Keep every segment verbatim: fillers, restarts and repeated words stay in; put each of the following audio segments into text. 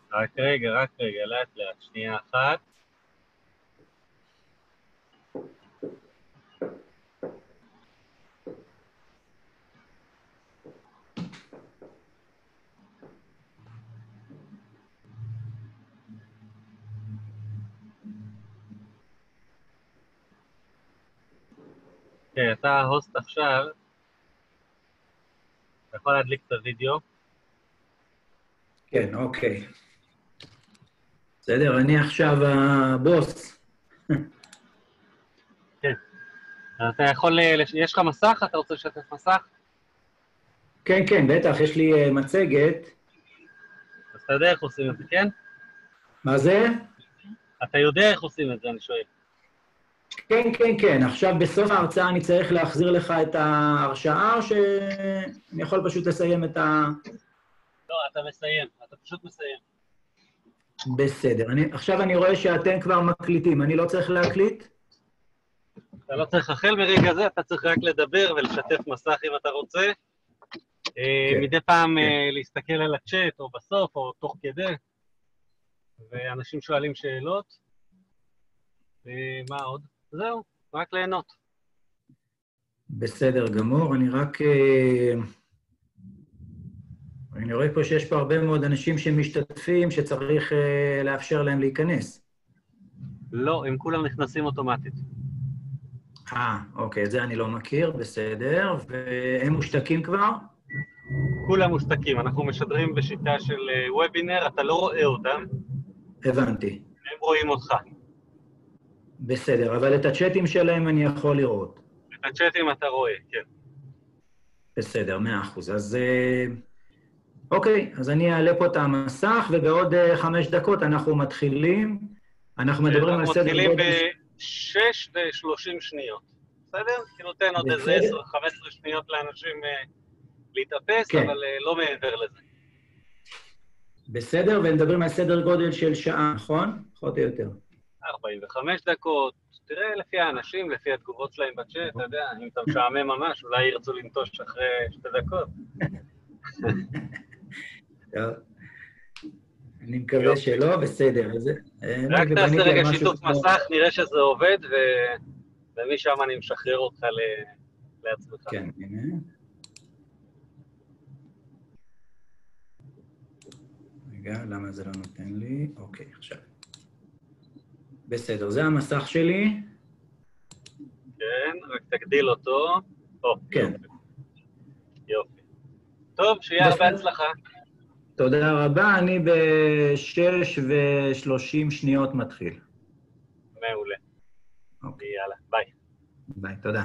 רק רגע, רק רגע, לאט לאט, שנייה אחת. כן, אתה ההוסט עכשיו, אתה יכול להדליק את הוידאו. כן, אוקיי. בסדר, אני עכשיו הבוס. כן. אתה יכול, יש לך מסך? אתה רוצה לשתף מסך? כן, כן, בטח, יש לי אה, מצגת. אז אתה יודע איך עושים את זה, כן? מה זה? אתה יודע איך עושים את זה, אני שואל. כן, כן, כן. עכשיו בסוף ההרצאה אני צריך להחזיר לך את ההרשאה, או שאני יכול פשוט לסיים את ה... לא, אתה מסיים, אתה פשוט מסיים. בסדר. אני, עכשיו אני רואה שאתם כבר מקליטים. אני לא צריך להקליט? אתה לא צריך, החל מרגע זה, אתה צריך רק לדבר ולשתף מסך אם אתה רוצה. אה, כן, מדי פעם כן. אה, להסתכל על הצ'אט, או בסוף, או תוך כדי, ואנשים שואלים שאלות. אה, מה עוד? זהו, רק ליהנות. בסדר גמור. אני רק... אה, אני רואה פה שיש פה הרבה מאוד אנשים שמשתתפים, שצריך אה, לאפשר להם להיכנס. לא, הם כולם נכנסים אוטומטית. אה, אוקיי, את זה אני לא מכיר, בסדר. והם מושתקים כבר? כולם מושתקים, אנחנו משדרים בשיטה של אה, וובינר, אתה לא רואה אותם, הבנתי. הם רואים אותך. בסדר, אבל את הצ'אטים שלהם אני יכול לראות. את הצ'אטים אתה רואה, כן. בסדר, מאה אחוז. אז אה, אוקיי, אז אני אעלה פה את המסך, ובעוד אה, חמש דקות אנחנו מתחילים. אנחנו כן, מדברים על אנחנו סדר מתחילים גודל... ב-שש ושלושים שניות, בסדר? כי נותן עוד איזה בסדר? עשר חמש עשרה שניות לאנשים אה, להתאפס, כן, אבל אה, לא מעבר לזה. בסדר, ומדברים על סדר גודל של שעה, נכון? פחות או יותר. ארבעים וחמש דקות, תראה לפי האנשים, לפי התגובות שלהם בצ'אט, אתה יודע, אם אתה משעמם ממש, אולי ירצו לנטוש אחרי שתי דקות. טוב, אני מקווה יופי. שלא, בסדר. אז אה, אני רק תעשה בניתי על רגע משהו שיתוף כמו... מסך, נראה שזה עובד, ו... ומשם אני משחרר אותך ל... לעצמך. כן, הנה. רגע, למה זה לא נותן לי? אוקיי, עכשיו. בסדר, זה המסך שלי. כן, רק תגדיל אותו. או, כן. יופי. יופי. טוב, שיהיה הרבה בסדר. הצלחה. תודה רבה, אני בשש ושלושים שניות מתחיל. מעולה. אוקיי, יאללה, ביי. ביי, תודה.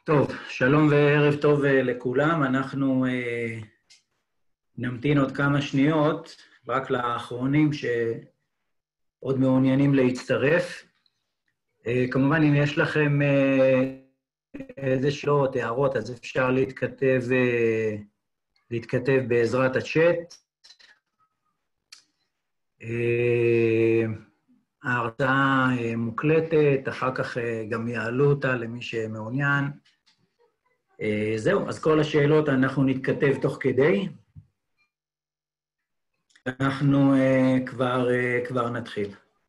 טוב, שלום וערב טוב לכולם. אנחנו אה, נמתין עוד כמה שניות, רק לאחרונים שעוד מעוניינים להצטרף. אה, כמובן, אם יש לכם אה, איזה שאלות, הערות, אז אפשר להתכתב, אה, להתכתב בעזרת הצ'אט. אה, ההרצאה אה, מוקלטת, אחר כך אה, גם יעלו אותה למי שמעוניין. Uh, זהו, אז כל השאלות אנחנו נתכתב תוך כדי. אנחנו uh, כבר, uh, כבר נתחיל.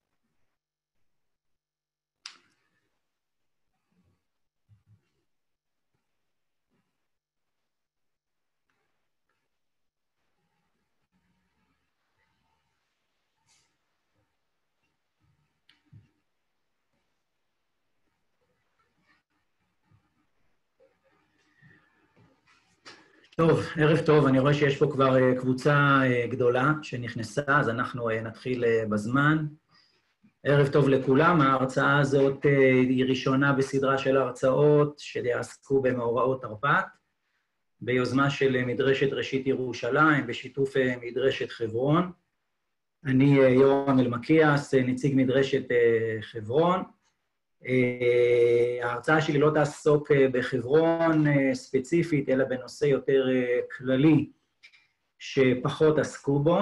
טוב, ערב טוב, אני רואה שיש פה כבר קבוצה גדולה שנכנסה, אז אנחנו נתחיל בזמן. ערב טוב לכולם, ההרצאה הזאת היא ראשונה בסדרה של הרצאות שיעסקו במאורעות תרפ"ט, ביוזמה של מדרשת ראשית ירושלים, בשיתוף מדרשת חברון. אני יורם אלמקיאס, נציג מדרשת חברון. ההרצאה שלי לא תעסוק בחברון ספציפית, אלא בנושא יותר כללי שפחות עסקו בו.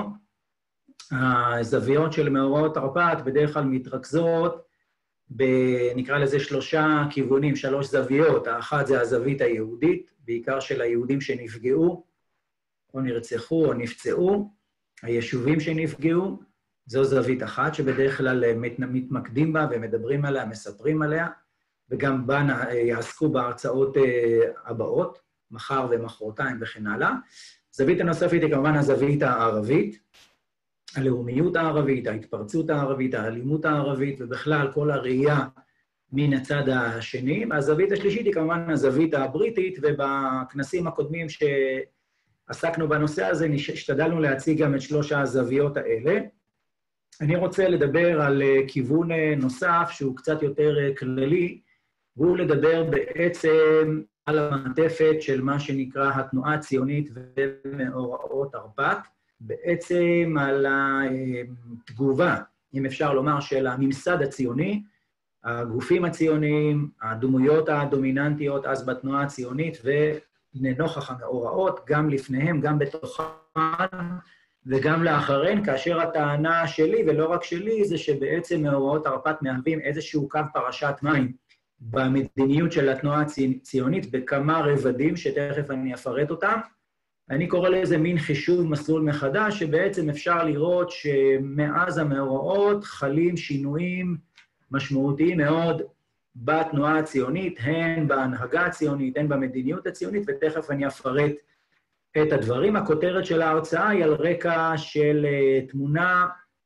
הזוויות של מאורעות תרפ"ט בדרך כלל מתרכזות, נקרא לזה שלושה כיוונים, שלוש זוויות. האחת זה הזווית היהודית, בעיקר של היהודים שנפגעו, או נרצחו או נפצעו, היישובים שנפגעו, זו זווית אחת שבדרך כלל מתמקדים בה ומדברים עליה, מספרים עליה, וגם בה יעסקו בהרצאות הבאות, מחר ומחרתיים וכן הלאה. זווית הנוספת היא כמובן הזווית הערבית, הלאומיות הערבית, ההתפרצות הערבית, האלימות הערבית, ובכלל כל הראייה מן הצד השני. הזווית השלישית היא כמובן הזווית הבריטית, ובכנסים הקודמים שעסקנו בנושא הזה, השתדלנו להציג גם את שלוש הזוויות האלה. אני רוצה לדבר על כיוון נוסף שהוא קצת יותר כללי, והוא לדבר בעצם על המעטפת של מה שנקרא התנועה הציונית ומאורעות תרפ"ט, בעצם על התגובה, אם אפשר לומר, של הממסד הציוני, הגופים הציוניים, הדמויות הדומיננטיות אז בתנועה הציונית, ולנוכח המאורעות, גם לפניהם, גם בתוכן, וגם לאחריהן, כאשר הטענה שלי, ולא רק שלי, זה שבעצם מאורעות תרפ"ט מהווים איזשהו קו פרשת מים במדיניות של התנועה הציונית, בכמה רבדים שתכף אני אפרט אותם. אני קורא לזה מין חישוב מסלול מחדש, שבעצם אפשר לראות שמאז המאורעות חלים שינויים משמעותיים מאוד בתנועה הציונית, הן בהנהגה הציונית, הן במדיניות הציונית, ותכף אני אפרט את הדברים. הכותרת של ההרצאה היא על רקע של תמונה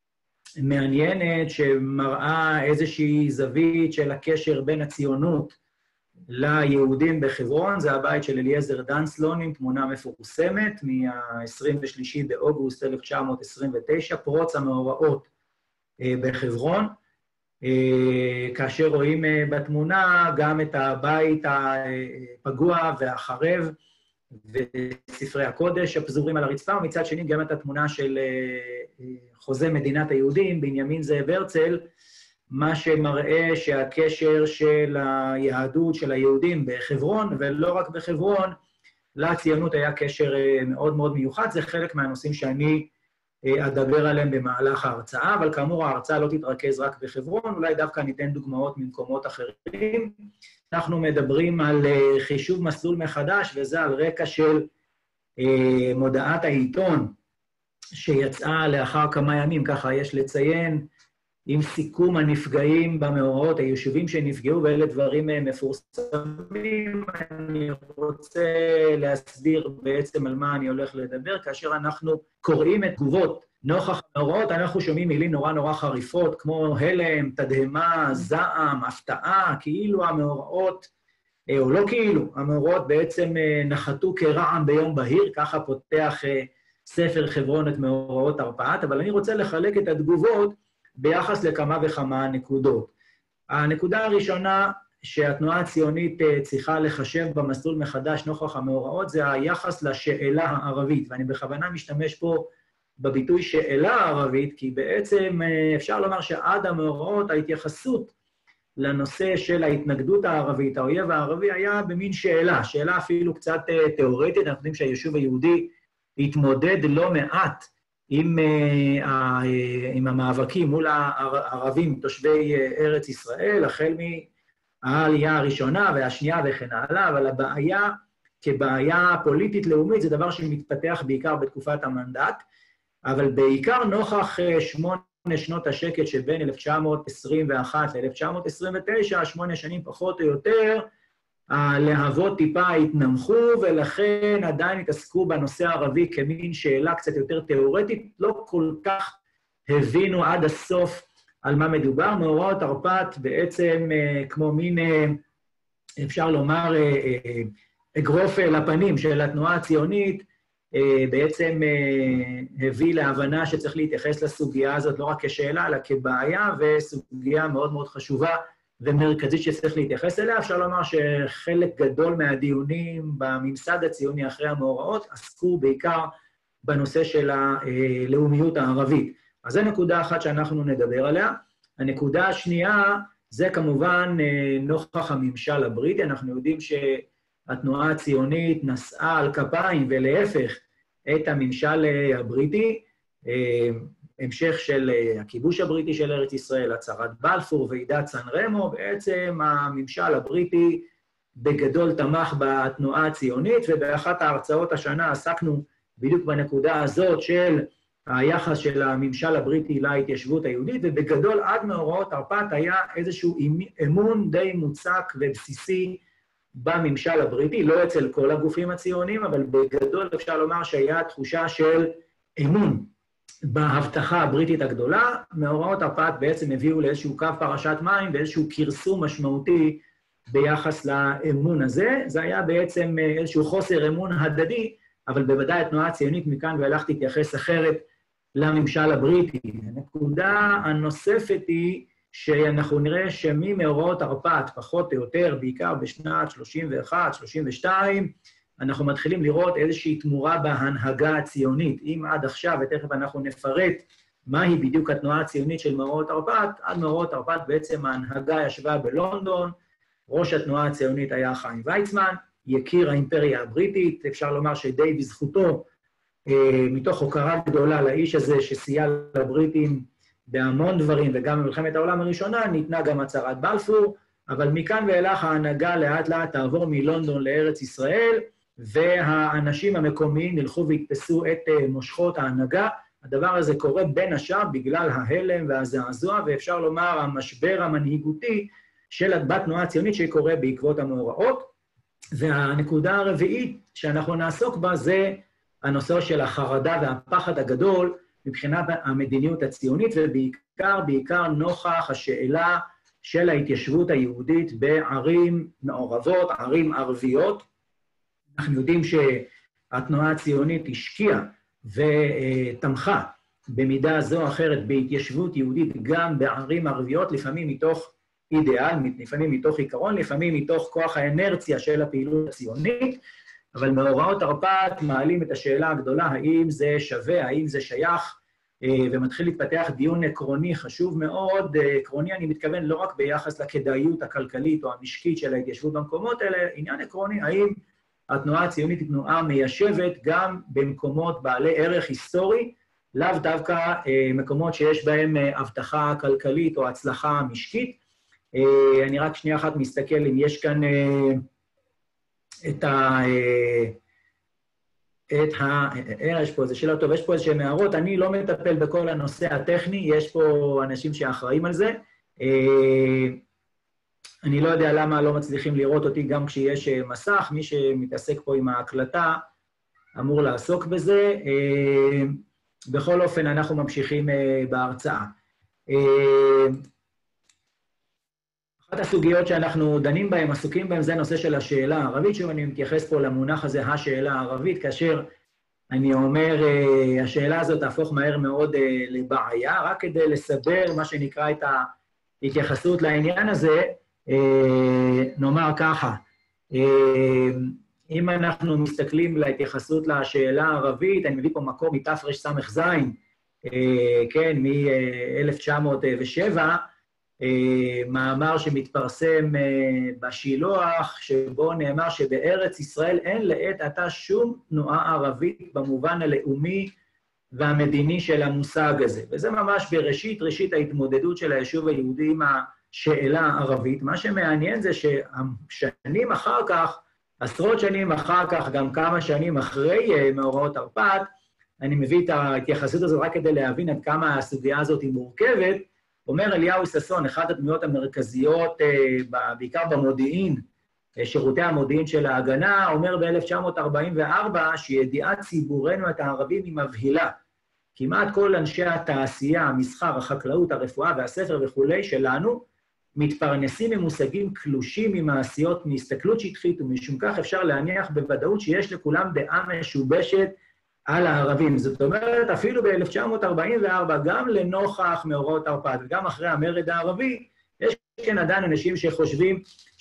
מעניינת שמראה איזושהי זווית של הקשר בין הציונות ליהודים בחברון. זה הבית של אליעזר דנסלון עם תמונה מפורסמת מה-עשרים ושלושה באוגוסט אלף תשע מאות עשרים ותשע, פרוץ המאורעות בחברון, כאשר רואים בתמונה גם את הבית הפגוע והחרב, וספרי הקודש הפזורים על הרצפה, ומצד שני גם את התמונה של חוזה מדינת היהודים, בנימין זאב הרצל, מה שמראה שהקשר של היהדות, של היהודים בחברון, ולא רק בחברון, לציונות היה קשר מאוד מאוד מיוחד. זה חלק מהנושאים שאני אדבר עליהם במהלך ההרצאה, אבל כאמור ההרצאה לא תתרכז רק בחברון, אולי דווקא ניתן דוגמאות ממקומות אחרים. אנחנו מדברים על חישוב מסלול מחדש, וזה על רקע של מודעת העיתון שיצאה לאחר כמה ימים, ככה יש לציין, עם סיכום הנפגעים במאורעות, היישובים שנפגעו, ואלה דברים מפורסמים. אני רוצה להסביר בעצם על מה אני הולך לדבר. כאשר אנחנו קוראים את תגובות נוכח המאורעות, אנחנו שומעים מילים נורא נורא חריפות, כמו הלם, תדהמה, זעם, הפתעה, כאילו המאורעות, או לא כאילו, המאורעות בעצם נחתו כרעם ביום בהיר, ככה פותח ספר חברון את מאורעות תרפ"ט, אבל אני רוצה לחלק את התגובות ביחס לכמה וכמה נקודות. הנקודה הראשונה שהתנועה הציונית צריכה לחשב במסלול מחדש נוכח המאורעות, זה היחס לשאלה הערבית, ואני בכוונה משתמש פה בביטוי שאלה הערבית, כי בעצם אפשר לומר שעד המאורעות ההתייחסות לנושא של ההתנגדות הערבית, האויב הערבי היה במין שאלה, שאלה אפילו קצת תיאורטית, אנחנו יודעים שהיישוב היהודי התמודד לא מעט עם, עם המאבקים מול הערבים, תושבי ארץ ישראל, החל מהעלייה הראשונה והשנייה וכן הלאה, אבל הבעיה כבעיה פוליטית לאומית זה דבר שמתפתח בעיקר בתקופת המנדט, אבל בעיקר נוכח שמונה שנות השקט שבין אלף תשע מאות עשרים ואחת ל-אלף תשע מאות עשרים ותשע, שמונה שנים פחות או יותר, הלהבות טיפה התנמכו, ולכן עדיין התעסקו בנושא הערבי כמין שאלה קצת יותר תיאורטית, לא כל כך הבינו עד הסוף על מה מדובר. מאורעות תרפ"ט בעצם כמו מין, אפשר לומר, אגרוף לפנים של התנועה הציונית, בעצם הביא להבנה שצריך להתייחס לסוגיה הזאת לא רק כשאלה, אלא כבעיה, וסוגיה מאוד מאוד חשובה ומרכזית שצריך להתייחס אליה. אפשר לומר שחלק גדול מהדיונים בממסד הציוני אחרי המאורעות עסקו בעיקר בנושא של הלאומיות הערבית. אז זו נקודה אחת שאנחנו נדבר עליה. הנקודה השנייה זה כמובן נוכח הממשל הבריטי. אנחנו יודעים שהתנועה הציונית נשאה על כפיים ולהפך את הממשל הבריטי, המשך של הכיבוש הבריטי של ארץ ישראל, הצהרת בלפור, ועידת סן רמו, בעצם הממשל הבריטי בגדול תמך בתנועה הציונית, ובאחת ההרצאות השנה עסקנו בדיוק בנקודה הזאת של היחס של הממשל הבריטי להתיישבות היהודית, ובגדול עד מאורעות תרפ"ט היה איזשהו אמון די מוצק ובסיסי בממשל הבריטי, לא אצל כל הגופים הציוניים, אבל בגדול אפשר לומר שהיה תחושה של אמון בהבטחה הבריטית הגדולה. מאורעות תרפ"ט בעצם הביאו לאיזשהו קו פרשת מים ואיזשהו כרסום משמעותי ביחס לאמון הזה. זה היה בעצם איזשהו חוסר אמון הדדי, אבל בוודאי התנועה הציונית מכאן ואילך תתייחס אחרת לממשל הבריטי. הנקודה הנוספת היא שאנחנו נראה שממאורעות תרפ"ט, פחות או יותר, בעיקר בשנת שלושים ואחת שלושים ושתיים, אנחנו מתחילים לראות איזושהי תמורה בהנהגה הציונית. אם עד עכשיו, ותכף אנחנו נפרט מהי בדיוק התנועה הציונית של מאורעות תרפ"ט, עד מאורעות תרפ"ט בעצם ההנהגה ישבה בלונדון, ראש התנועה הציונית היה חיים ויצמן, יקיר האימפריה הבריטית, אפשר לומר שדי בזכותו, מתוך הוקרה גדולה לאיש הזה שסייע לבריטים בהמון דברים, וגם במלחמת העולם הראשונה ניתנה גם הצהרת בלפור, אבל מכאן ואילך ההנהגה לאט לאט תעבור מלונדון לארץ ישראל, והאנשים המקומיים ילכו והתפסו את מושכות ההנהגה. הדבר הזה קורה בין השאר בגלל ההלם והזעזוע, ואפשר לומר המשבר המנהיגותי של בתנועה הציונית שקורה בעקבות המאורעות. והנקודה הרביעית שאנחנו נעסוק בה זה הנושא של החרדה והפחד הגדול מבחינת המדיניות הציונית, ובעיקר, בעיקר נוכח השאלה של ההתיישבות היהודית בערים מעורבות, ערים ערביות. אנחנו יודעים שהתנועה הציונית השקיעה ותמכה במידה זו או אחרת בהתיישבות יהודית גם בערים ערביות, לפעמים מתוך אידיאל, לפעמים מתוך עיקרון, לפעמים מתוך כוח האנרציה של הפעילות הציונית, אבל מאורעות תרפ"ט מעלים את השאלה הגדולה, האם זה שווה, האם זה שייך, ומתחיל להתפתח דיון עקרוני חשוב מאוד. עקרוני אני מתכוון לא רק ביחס לכדאיות הכלכלית או המשקית של ההתיישבות במקומות, אלא עניין עקרוני, האם התנועה הציונית היא תנועה מיישבת גם במקומות בעלי ערך היסטורי, לאו דווקא מקומות שיש בהם הבטחה כלכלית או הצלחה משקית. אני רק שנייה אחת מסתכל אם יש כאן את ה... את ה... יש פה איזה שאלה טוב, יש פה איזושהי הערות, אני לא מטפל בכל הנושא הטכני, יש פה אנשים שאחראים על זה. אני לא יודע למה לא מצליחים לראות אותי גם כשיש מסך, מי שמתעסק פה עם ההקלטה אמור לעסוק בזה. בכל אופן, אנחנו ממשיכים בהרצאה. אחת הסוגיות שאנחנו דנים בהן, עסוקים בהן, זה נושא של השאלה הערבית, שוב אני מתייחס פה למונח הזה, השאלה הערבית, כאשר אני אומר, השאלה הזאת תהפוך מהר מאוד לבעיה, רק כדי לסבר מה שנקרא את ההתייחסות לעניין הזה, נאמר ככה, אם אנחנו מסתכלים להתייחסות לשאלה הערבית, אני מביא פה מקור מתרס"ז, כן, מ-אלף תשע מאות שבע, מאמר שמתפרסם בשילוח, שבו נאמר שבארץ ישראל אין לעת עתה שום תנועה ערבית במובן הלאומי והמדיני של המושג הזה. וזה ממש בראשית, ראשית ההתמודדות של היישוב היהודי עם השאלה הערבית. מה שמעניין זה שהשנים אחר כך, עשרות שנים אחר כך, גם כמה שנים אחרי מאורעות תרפ"ט, אני מביא את ההתייחסות הזו רק כדי להבין עד כמה הסוגיה הזאת היא מורכבת, אומר אליהו ששון, אחת הדמויות המרכזיות, בעיקר במודיעין, שירותי המודיעין של ההגנה, אומר ב-אלף תשע מאות ארבעים וארבע שידיעת ציבורנו את הערבים היא מבהילה. כמעט כל אנשי התעשייה, המסחר, החקלאות, הרפואה והספר וכולי שלנו, מתפרנסים ממושגים קלושים ממעשיות מהסתכלות שטחית, ומשום כך אפשר להניח בוודאות שיש לכולם דעה משובשת על הערבים. זאת אומרת, אפילו ב-אלף תשע מאות ארבעים וארבע, גם לנוכח מאורעות תרפ"ט וגם אחרי המרד הערבי, יש כן עדיין אנשים שחושבים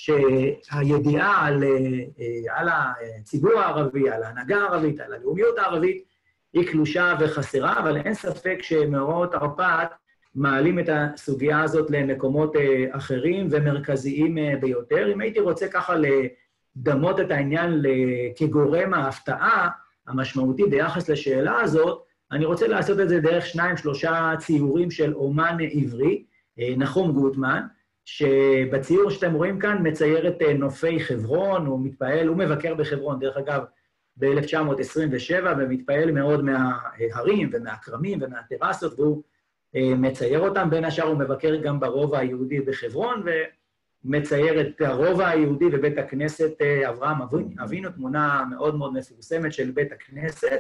שהידיעה על, על הציבור הערבי, על ההנהגה הערבית, על הלאומיות הערבית, היא קלושה וחסרה, אבל אין ספק שמאורעות תרפ"ט מעלים את הסוגיה הזאת למקומות אחרים ומרכזיים ביותר. אם הייתי רוצה ככה לדמות את העניין כגורם ההפתעה המשמעותי ביחס לשאלה הזאת, אני רוצה לעשות את זה דרך שניים, שלושה ציורים של אומן עברי, נחום גוטמן, שבציור שאתם רואים כאן מצייר את נופי חברון, הוא מתפעל, הוא מבקר בחברון, דרך אגב, ב-אלף תשע מאות עשרים ושבע, ומתפעל מאוד מההרים ומהכרמים ומהטרסות, והוא מצייר אותם. בין השאר הוא מבקר גם ברובע היהודי בחברון, ומצייר את הרובע היהודי בבית הכנסת אברהם אבינו, תמונה מאוד מאוד מפורסמת של בית הכנסת.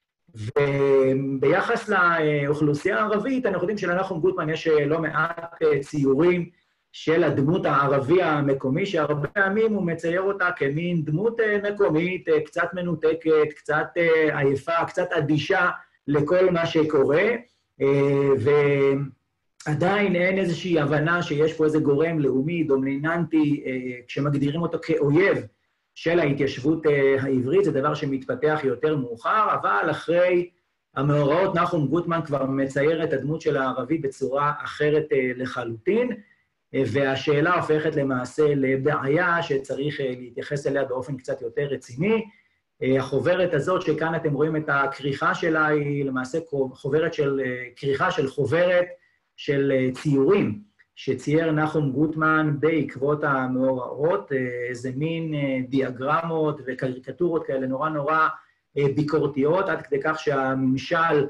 וביחס לאוכלוסייה הערבית, אנחנו יודעים שלנחום גוטמן יש לא מעט ציורים של הדמות הערבי המקומי, שהרבה פעמים הוא מצייר אותה כמין דמות מקומית, קצת מנותקת, קצת עייפה, קצת אדישה לכל מה שקורה, ועדיין אין איזושהי הבנה שיש פה איזה גורם לאומי, דומיננטי, כשמגדירים אותו כאויב של ההתיישבות העברית, זה דבר שמתפתח יותר מאוחר, אבל אחרי המאורעות נחום גוטמן כבר מצייר את הדמות של הערבי בצורה אחרת לחלוטין, והשאלה הופכת למעשה לבעיה שצריך להתייחס אליה באופן קצת יותר רציני. החוברת הזאת, שכאן אתם רואים את הכריכה שלה, היא למעשה חוברת של, כריכה של חוברת של ציורים, שצייר נחום גוטמן בעקבות המאורעות, איזה מין דיאגרמות וקריקטורות כאלה נורא נורא ביקורתיות, עד כדי כך שהממשל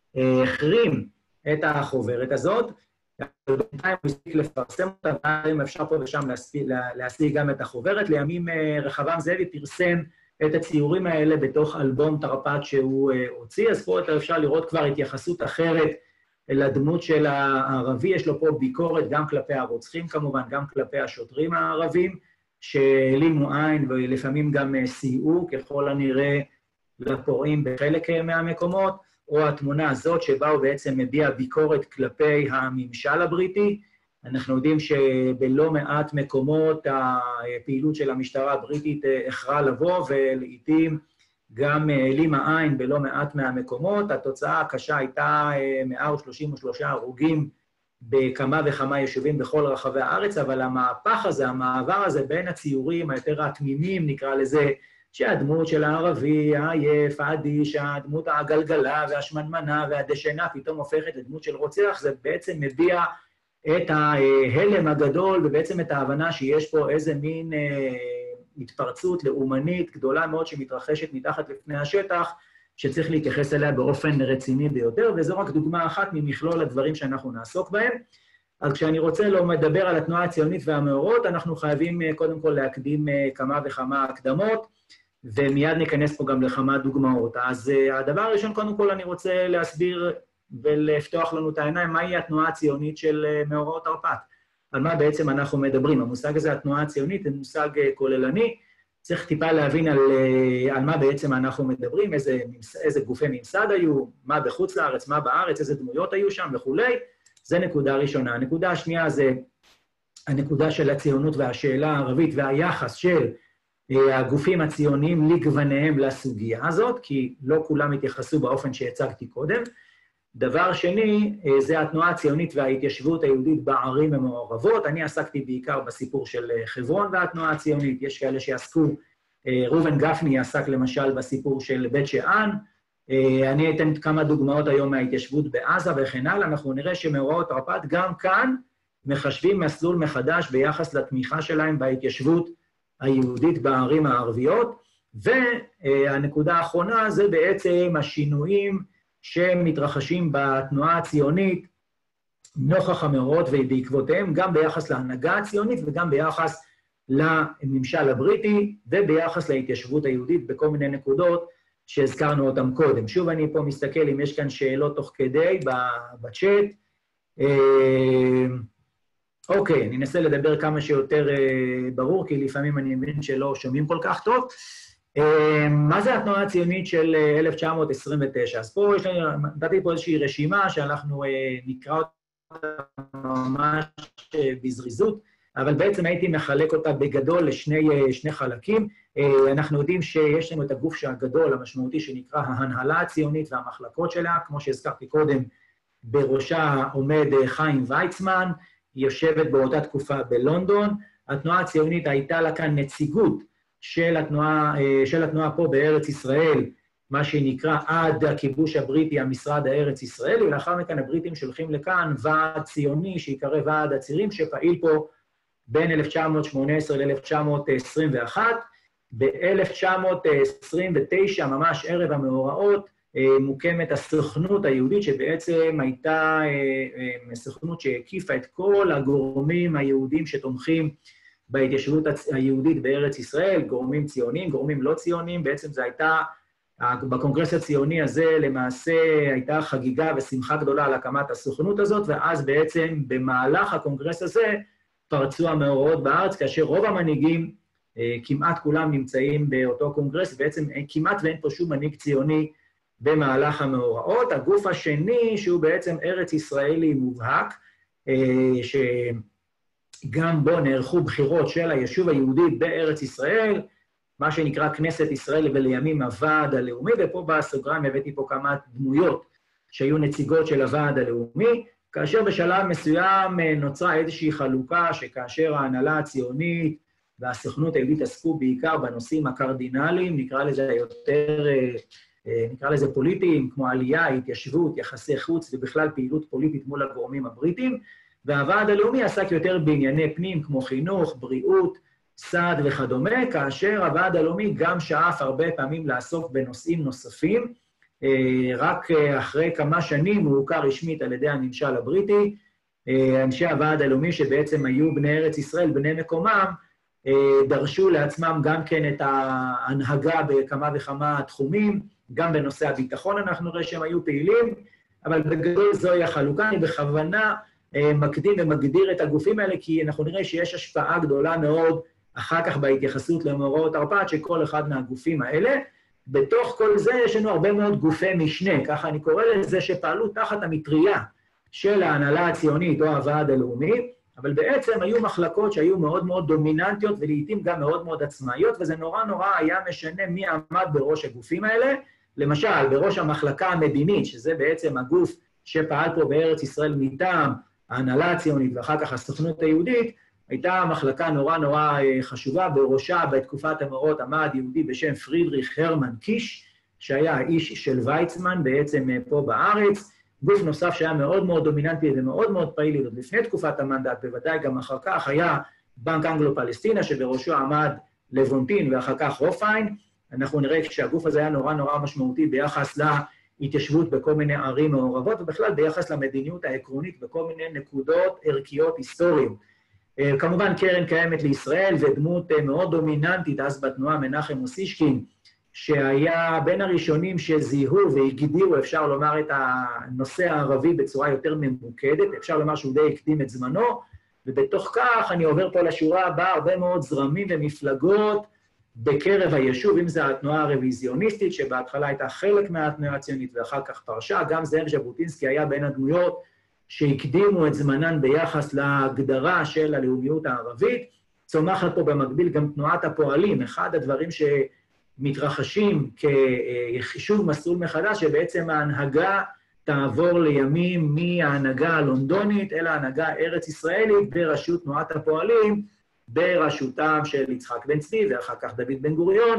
החרים את החוברת הזאת, בינתיים הוא הספיק לפרסם אותה, אם אפשר פה ושם להשיג גם את החוברת. לימים רחבעם זאבי פרסם את הציורים האלה בתוך אלבום תרפ"ט שהוא הוציא, אז פה אפשר לראות כבר התייחסות אחרת לדמות של הערבי. יש לו פה ביקורת גם כלפי הרוצחים כמובן, גם כלפי השוטרים הערבים, שהעלימו עין ולפעמים גם סייעו ככל הנראה לפורעים בחלק מהמקומות, או התמונה הזאת שבה הוא בעצם מביע ביקורת כלפי הממשל הבריטי. אנחנו יודעים שבלא מעט מקומות הפעילות של המשטרה הבריטית הכרעה לבוא, ולעיתים גם העלימה עין בלא מעט מהמקומות. התוצאה הקשה הייתה מאה ושלושים ושלושה הרוגים בכמה וכמה יישובים בכל רחבי הארץ, אבל המהפך הזה, המעבר הזה בין הציורים היותר התמימים, נקרא לזה, שהדמות של הערבי, העייף, האדיש, הדמות הגלגלה והשמנמנה והדשנה פתאום הופכת לדמות של רוצח, זה בעצם מביע את ההלם הגדול, ובעצם את ההבנה שיש פה איזה מין אה, התפרצות לאומנית גדולה מאוד שמתרחשת מתחת לפני השטח, שצריך להתייחס אליה באופן רציני ביותר, וזו רק דוגמה אחת ממכלול הדברים שאנחנו נעסוק בהם. אז כשאני רוצה לא מדבר על התנועה הציונית והמאורות, אנחנו חייבים קודם כל להקדים כמה וכמה הקדמות, ומיד ניכנס פה גם לכמה דוגמאות. אז הדבר הראשון, קודם כל אני רוצה להסביר ולפתוח לנו את העיניים, מהי התנועה הציונית של מאורעות תרפ"ט. על מה בעצם אנחנו מדברים. המושג הזה, התנועה הציונית, זה מושג כוללני, צריך טיפה להבין על, על מה בעצם אנחנו מדברים, איזה, איזה גופי ממסד היו, מה בחוץ לארץ, מה בארץ, איזה דמויות היו שם וכולי. זה נקודה ראשונה. הנקודה השנייה זה הנקודה של הציונות והשאלה הערבית והיחס של הגופים הציוניים לגווניהם לסוגיה הזאת, כי לא כולם התייחסו באופן שהצגתי קודם. דבר שני, זה התנועה הציונית וההתיישבות היהודית בערים המעורבות. אני עסקתי בעיקר בסיפור של חברון והתנועה הציונית, יש כאלה שעסקו, ראובן גפני עסק למשל בסיפור של בית שאן, אני אתן כמה דוגמאות היום מההתיישבות בעזה וכן הלאה, אנחנו נראה שמאורעות תרפ"ט גם כאן מחשבים מסלול מחדש ביחס לתמיכה שלהם בהתיישבות היהודית בערים הערביות, והנקודה האחרונה זה בעצם השינויים שמתרחשים בתנועה הציונית נוכח המאורעות ובעקבותיהם, גם ביחס להנהגה הציונית וגם ביחס לממשל הבריטי וביחס להתיישבות היהודית בכל מיני נקודות שהזכרנו אותם קודם. שוב אני פה מסתכל אם יש כאן שאלות תוך כדי בצ'אט. אוקיי, אני אנסה לדבר כמה שיותר ברור, כי לפעמים אני מבין שלא שומעים כל כך טוב. מה זה התנועה הציונית של אלף תשע מאות עשרים ותשע? אז פה יש לנו, נתתי פה איזושהי רשימה שאנחנו נקרא אותה ממש בזריזות, אבל בעצם הייתי מחלק אותה בגדול לשני שני חלקים. אנחנו יודעים שיש לנו את הגוף הגדול, המשמעותי, שנקרא ההנהלה הציונית והמחלקות שלה, כמו שהזכרתי קודם, בראשה עומד חיים ויצמן, היא יושבת באותה תקופה בלונדון. התנועה הציונית הייתה לה כאן נציגות של התנועה, של התנועה פה בארץ ישראל, מה שנקרא עד הכיבוש הבריטי, המשרד הארץ ישראלי, ולאחר מכן הבריטים שולחים לכאן ועד ציוני, שיקרא ועד הצירים, שפעיל פה בין אלף תשע מאות שמונה עשרה ל-אלף תשע מאות עשרים ואחת. ב-אלף תשע מאות עשרים ותשע, ממש ערב המאורעות, מוקמת הסוכנות היהודית, שבעצם הייתה סוכנות שהקיפה את כל הגורמים היהודים שתומכים בהתיישבות היהודית בארץ ישראל, גורמים ציוניים, גורמים לא ציוניים. בעצם זה הייתה, בקונגרס הציוני הזה למעשה הייתה חגיגה ושמחה גדולה על הקמת הסוכנות הזאת, ואז בעצם במהלך הקונגרס הזה פרצו המאורעות בארץ, כאשר רוב המנהיגים, כמעט כולם נמצאים באותו קונגרס, בעצם כמעט ואין פה שום מנהיג ציוני במהלך המאורעות. הגוף השני, שהוא בעצם ארץ ישראלי מובהק, שגם בו נערכו בחירות של היישוב היהודי בארץ ישראל, מה שנקרא כנסת ישראל ולימים הוועד הלאומי, ופה בסוגריים הבאתי פה כמה דמויות שהיו נציגות של הוועד הלאומי, כאשר בשלב מסוים נוצרה איזושהי חלוקה שכאשר ההנהלה הציונית והסוכנות היהודית עסקו בעיקר בנושאים הקרדינליים, נקרא לזה יותר, נקרא לזה פוליטיים, כמו עלייה, התיישבות, יחסי חוץ ובכלל פעילות פוליטית מול הגורמים הבריטים, והוועד הלאומי עסק יותר בענייני פנים כמו חינוך, בריאות, סעד וכדומה, כאשר הוועד הלאומי גם שאף הרבה פעמים לעסוק בנושאים נוספים, רק אחרי כמה שנים הוא הוכר רשמית על ידי הממשל הבריטי. אנשי הוועד הלאומי שבעצם היו בני ארץ ישראל, בני מקומם, דרשו לעצמם גם כן את ההנהגה בכמה וכמה תחומים, גם בנושא הביטחון אנחנו רואים שהם היו פעילים, אבל בגדול זוהי החלוקה. אני בכוונה מקדים ומגדיר את הגופים האלה, כי אנחנו נראה שיש השפעה גדולה מאוד אחר כך בהתייחסות למאורעות תרפ"ט של כל אחד מהגופים האלה. בתוך כל זה יש לנו הרבה מאוד גופי משנה, ככה אני קורא לזה, שפעלו תחת המטריה של ההנהלה הציונית או הוועד הלאומי, אבל בעצם היו מחלקות שהיו מאוד מאוד דומיננטיות ולעיתים גם מאוד מאוד עצמאיות, וזה נורא נורא היה משנה מי עמד בראש הגופים האלה. למשל, בראש המחלקה המדינית, שזה בעצם הגוף שפעל פה בארץ ישראל מטעם ההנהלה הציונית ואחר כך הסוכנות היהודית, הייתה מחלקה נורא נורא חשובה, בראשה בתקופת המאורעות עמד יהודי בשם פרידריך הרמן קיש, שהיה האיש של ויצמן בעצם פה בארץ. גוף נוסף שהיה מאוד מאוד דומיננטי ומאוד מאוד פעיל עוד לפני תקופת המנדט, בוודאי גם אחר כך, היה בנק אנגלו-פלסטינה, שבראשו עמד לבונטין ואחר כך הופיין. אנחנו נראה שהגוף הזה היה נורא נורא משמעותי ביחס להתיישבות בכל מיני ערים מעורבות, ובכלל ביחס למדיניות העקרונית בכל מיני נקודות ערכיות היסטוריות. כמובן קרן קיימת לישראל, ודמות מאוד דומיננטית אז בתנועה, מנחם אוסישקין, שהיה בין הראשונים שזיהו והגדירו, אפשר לומר, את הנושא הערבי בצורה יותר ממוקדת, אפשר לומר שהוא די הקדים את זמנו, ובתוך כך אני עובר פה לשורה הבאה, הרבה מאוד זרמים ומפלגות בקרב היישוב, אם זה התנועה הרוויזיוניסטית, שבהתחלה הייתה חלק מהתנועה הציונית ואחר כך פרשה, גם זאב ז'בוטינסקי היה בין הדמויות שהקדימו את זמנן ביחס להגדרה של הלאומיות הערבית. צומחת פה במקביל גם תנועת הפועלים, אחד הדברים שמתרחשים כחישוב מסלול מחדש, שבעצם ההנהגה תעבור לימים מההנהגה הלונדונית אל ההנהגה הארץ-ישראלית בראשות תנועת הפועלים, בראשותם של יצחק בן צבי ואחר כך דוד בן גוריון,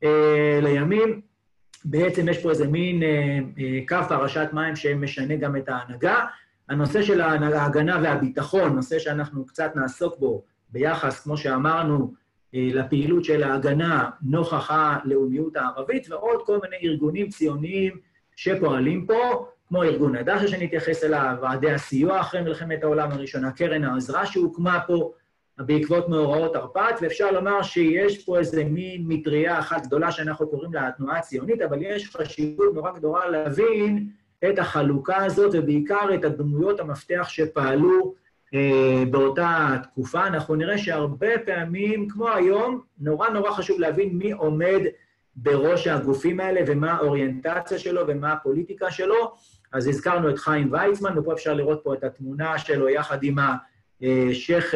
לימים. בעצם יש פה איזה מין קו פרשת מים שמשנה גם את ההנהגה. הנושא של ההגנה והביטחון, נושא שאנחנו קצת נעסוק בו ביחס, כמו שאמרנו, לפעילות של ההגנה נוכח הלאומיות הערבית, ועוד כל מיני ארגונים ציוניים שפועלים פה, כמו ארגון הדסה שנתייחס אליו, ועדי הסיוע אחרי מלחמת העולם הראשונה, קרן העזרה שהוקמה פה בעקבות מאורעות תרפ"ט, ואפשר לומר שיש פה איזה מין מטריה אחת גדולה שאנחנו קוראים לה התנועה הציונית, אבל יש חשיבות נורא גדולה להבין את החלוקה הזאת, ובעיקר את הדמויות המפתח שפעלו אה, באותה תקופה. אנחנו נראה שהרבה פעמים, כמו היום, נורא נורא חשוב להבין מי עומד בראש הגופים האלה, ומה האוריינטציה שלו, ומה הפוליטיקה שלו. אז הזכרנו את חיים ויצמן, ופה אפשר לראות פה את התמונה שלו יחד עם השייח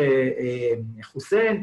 חוסיין,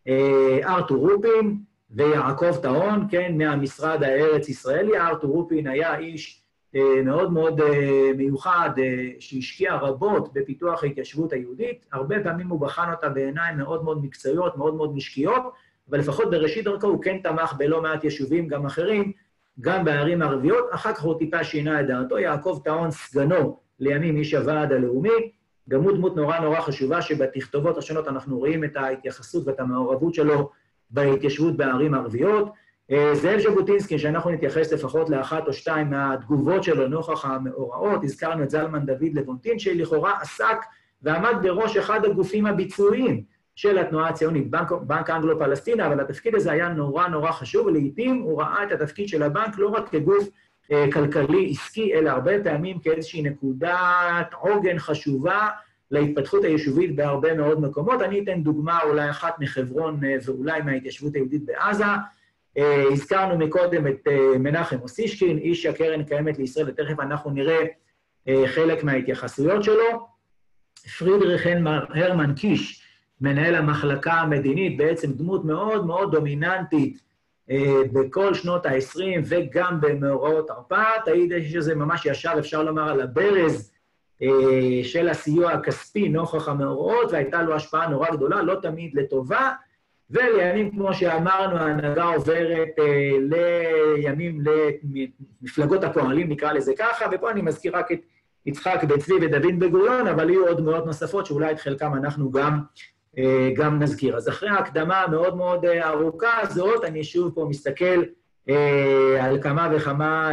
ארתור רופין ויעקב טהון, כן, מהמשרד הארץ-ישראלי. ארתור רופין היה איש מאוד מאוד מיוחד, שהשקיע רבות בפיתוח ההתיישבות היהודית. הרבה פעמים הוא בחן אותה בעיניים מאוד מאוד מקצועיות, מאוד מאוד משקיעות, אבל לפחות בראשית דרכו הוא כן תמך בלא מעט יישובים גם אחרים, גם בערים הערביות. אחר כך הוא טיפה שינה את דעתו. יעקב טהון, סגנו לימים איש הוועד הלאומי, גם הוא דמות נורא נורא חשובה שבתכתובות השונות אנחנו רואים את ההתייחסות ואת המעורבות שלו בהתיישבות בערים הערביות. זאב ז'בוטינסקי, שאנחנו נתייחס לפחות לאחת או שתיים מהתגובות שלו נוכח המאורעות, הזכרנו את זלמן דוד לבונטין, שלכאורה עסק ועמד בראש אחד הגופים הביצועיים של התנועה הציונית, בנק, בנק אנגלו-פלסטינה, אבל התפקיד הזה היה נורא נורא חשוב, ולעיתים הוא ראה את התפקיד של הבנק לא רק כגוף אה, כלכלי עסקי, אלא הרבה פעמים כאיזושהי נקודת עוגן חשובה להתפתחות היישובית בהרבה מאוד מקומות. אני אתן דוגמה אולי אחת מחברון אה, ואולי מההתיישבות היהודית בעזה. אה, הזכרנו מקודם את אה, מנחם אוסישקין, איש הקרן קיימת לישראל, ותכף אנחנו נראה אה, חלק מההתייחסויות שלו. פרידריך הרמן קיש, מנהל המחלקה המדינית, בעצם דמות מאוד מאוד דומיננטית אה, בכל שנות ה-עשרים וגם במאורעות תרפ"ט. האיש הזה ממש ישב, אפשר לומר, על הברז אה, של הסיוע הכספי נוכח המאורעות, והייתה לו השפעה נורא גדולה, לא תמיד לטובה, ולימים, כמו שאמרנו, ההנהגה עוברת אה, לימים למפלגות הפועלים, נקרא לזה ככה, ופה אני מזכיר רק את יצחק בן צבי ודוד בן גוריון, אבל יהיו עוד מאות נוספות שאולי את חלקם אנחנו גם גם נזכיר. אז אחרי ההקדמה המאוד מאוד ארוכה הזאת, אני שוב פה מסתכל על כמה וכמה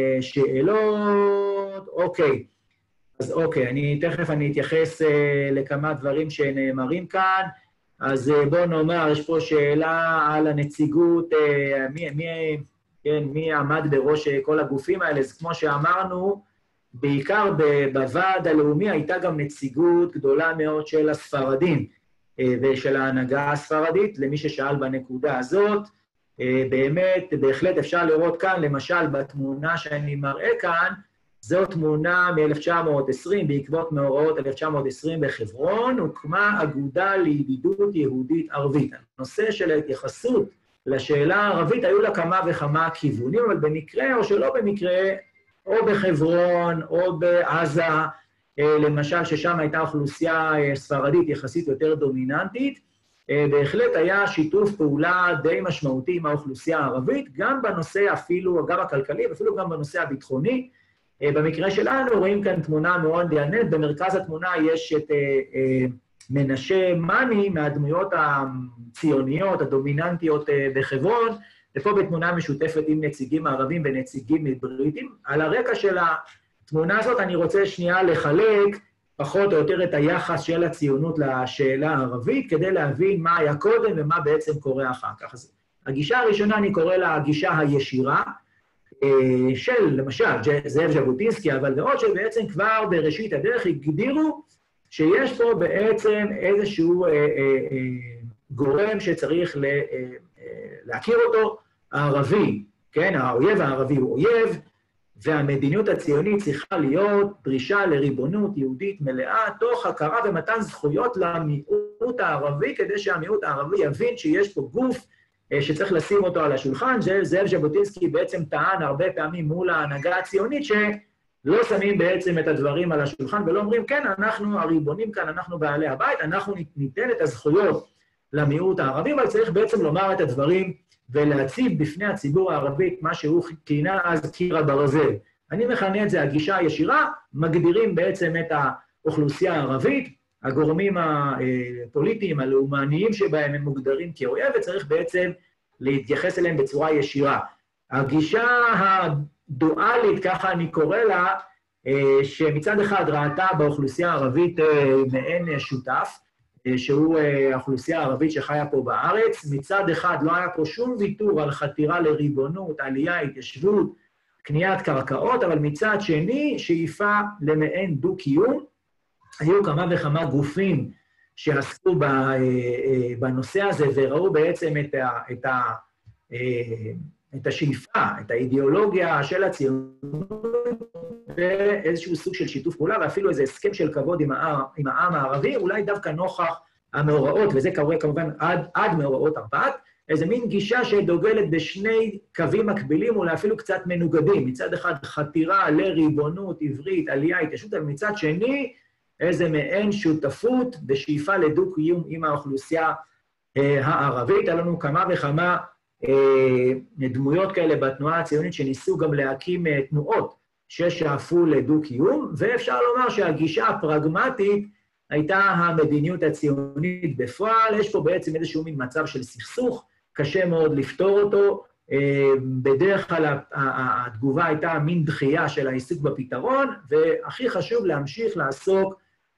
שאלות. אוקיי, אז אוקיי, אני תכף אני אתייחס לכמה דברים שנאמרים כאן. אז בואו נאמר, יש פה שאלה על הנציגות, מי, מי, כן, מי עמד בראש כל הגופים האלה. אז כמו שאמרנו, בעיקר בוועד הלאומי הייתה גם נציגות גדולה מאוד של הספרדים, ושל ההנהגה הספרדית. למי ששאל בנקודה הזאת, באמת, בהחלט אפשר לראות כאן, למשל, בתמונה שאני מראה כאן, זו תמונה מ-אלף תשע מאות עשרים, בעקבות מאורעות אלף תשע מאות עשרים בחברון, הוקמה אגודה לידידות יהודית ערבית. הנושא של ההתייחסות לשאלה הערבית היו לה כמה וכמה כיוונים, אבל במקרה או שלא במקרה, או בחברון או בעזה, למשל, ששם הייתה אוכלוסייה ספרדית יחסית יותר דומיננטית, בהחלט היה שיתוף פעולה די משמעותי עם האוכלוסייה הערבית, גם בנושא אפילו, גם הכלכלי, ואפילו גם בנושא הביטחוני. במקרה שלנו רואים כאן תמונה מאוד מעניינת, במרכז התמונה יש את מנשה מני, מהדמויות הציוניות, הדומיננטיות בחברון, ופה בתמונה משותפת עם נציגים ערבים ונציגים בריטים. על הרקע של התמונה הזאת אני רוצה שנייה לחלק פחות או יותר את היחס של הציונות לשאלה הערבית, כדי להבין מה היה קודם ומה בעצם קורה אחר כך. אז הגישה הראשונה אני קורא לה הגישה הישירה, של למשל זאב ז'בוטינסקי, אבל ועוד שבעצם כבר בראשית הדרך הגדירו שיש פה בעצם איזשהו אה, אה, אה, גורם שצריך לה, אה, אה, להכיר אותו, הערבי, כן, האויב הערבי הוא אויב, והמדיניות הציונית צריכה להיות דרישה לריבונות יהודית מלאה, תוך הכרה ומתן זכויות למיעוט הערבי, כדי שהמיעוט הערבי יבין שיש פה גוף שצריך לשים אותו על השולחן. זאב ז'בוטינסקי בעצם טען הרבה פעמים מול ההנהגה הציונית, שלא שמים בעצם את הדברים על השולחן, ולא אומרים, כן, אנחנו הריבונים כאן, אנחנו בעלי הבית, אנחנו ניתן את הזכויות למיעוט הערבי, אבל צריך בעצם לומר את הדברים ולהציב בפני הציבור הערבי מה שהוא כינה אז קיר הברזל. אני מכנה את זה הגישה הישירה, מגדירים בעצם את האוכלוסייה הערבית, הגורמים הפוליטיים, הלאומניים שבהם הם מוגדרים כאויב, וצריך בעצם להתייחס אליהם בצורה ישירה. הגישה הדואלית, ככה אני קורא לה, שמצד אחד ראתה באוכלוסייה הערבית מעין שותף, שהוא האוכלוסייה הערבית שחיה פה בארץ. מצד אחד לא היה פה שום ויתור על חתירה לריבונות, עלייה, התיישבות, קניית קרקעות, אבל מצד שני שאיפה למעין דו-קיום. היו כמה וכמה גופים שעסקו בנושא הזה וראו בעצם את, ה, את, ה, את השאיפה, את האידיאולוגיה של הציונות, ואיזשהו סוג של שיתוף פעולה, ואפילו איזה הסכם של כבוד עם העם, עם העם הערבי, אולי דווקא נוכח המאורעות, וזה קורה כמובן עד, עד מאורעות תרפ"ט, איזה מין גישה שדוגלת בשני קווים מקבילים, אולי אפילו קצת מנוגדים. מצד אחד חתירה לריבונות עברית, עלייה, התיישבות, אבל מצד שני, איזה מעין שותפות ושאיפה לדו-קיום עם האוכלוסייה אה, הערבית. היה לנו כמה וכמה אה, דמויות כאלה בתנועה הציונית שניסו גם להקים אה, תנועות ששאפו לדו-קיום, ואפשר לומר שהגישה הפרגמטית הייתה המדיניות הציונית בפועל. יש פה בעצם איזשהו מין מצב של סכסוך, קשה מאוד לפתור אותו. אה, בדרך כלל התגובה הייתה מין דחייה של העיסוק בפתרון, והכי חשוב להמשיך לעסוק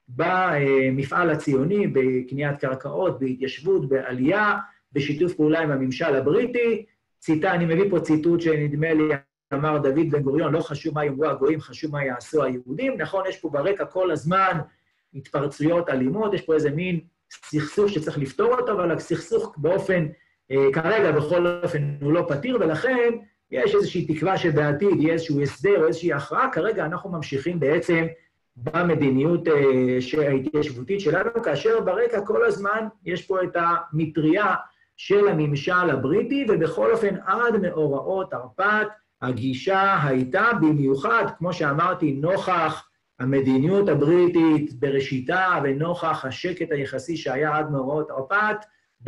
במפעל הציוני, בקניית קרקעות, בהתיישבות, בעלייה, בשיתוף פעולה עם הממשל הבריטי. ציטה, אני מביא פה ציטוט שנדמה לי אמר דוד בן גוריון, לא חשוב מה יאמרו הגויים, חשוב מה יעשו היהודים. נכון, יש פה ברקע כל הזמן התפרצויות אלימות, יש פה איזה מין סכסוך שצריך לפתור אותו, אבל הסכסוך באופן, אה, כרגע בכל אופן הוא לא פתיר, ולכן יש איזושהי תקווה שבעתיד יהיה איזשהו הסדר או איזושהי הכרעה. כרגע אנחנו ממשיכים בעצם במדיניות ההתיישבותית שלנו, כאשר ברקע כל הזמן יש פה את המטריה של הממשל הבריטי, ובכל אופן עד מאורעות תרפ"ט הגישה הייתה במיוחד, כמו שאמרתי, נוכח המדיניות הבריטית בראשיתה ונוכח השקט היחסי שהיה עד מאורעות תרפ"ט,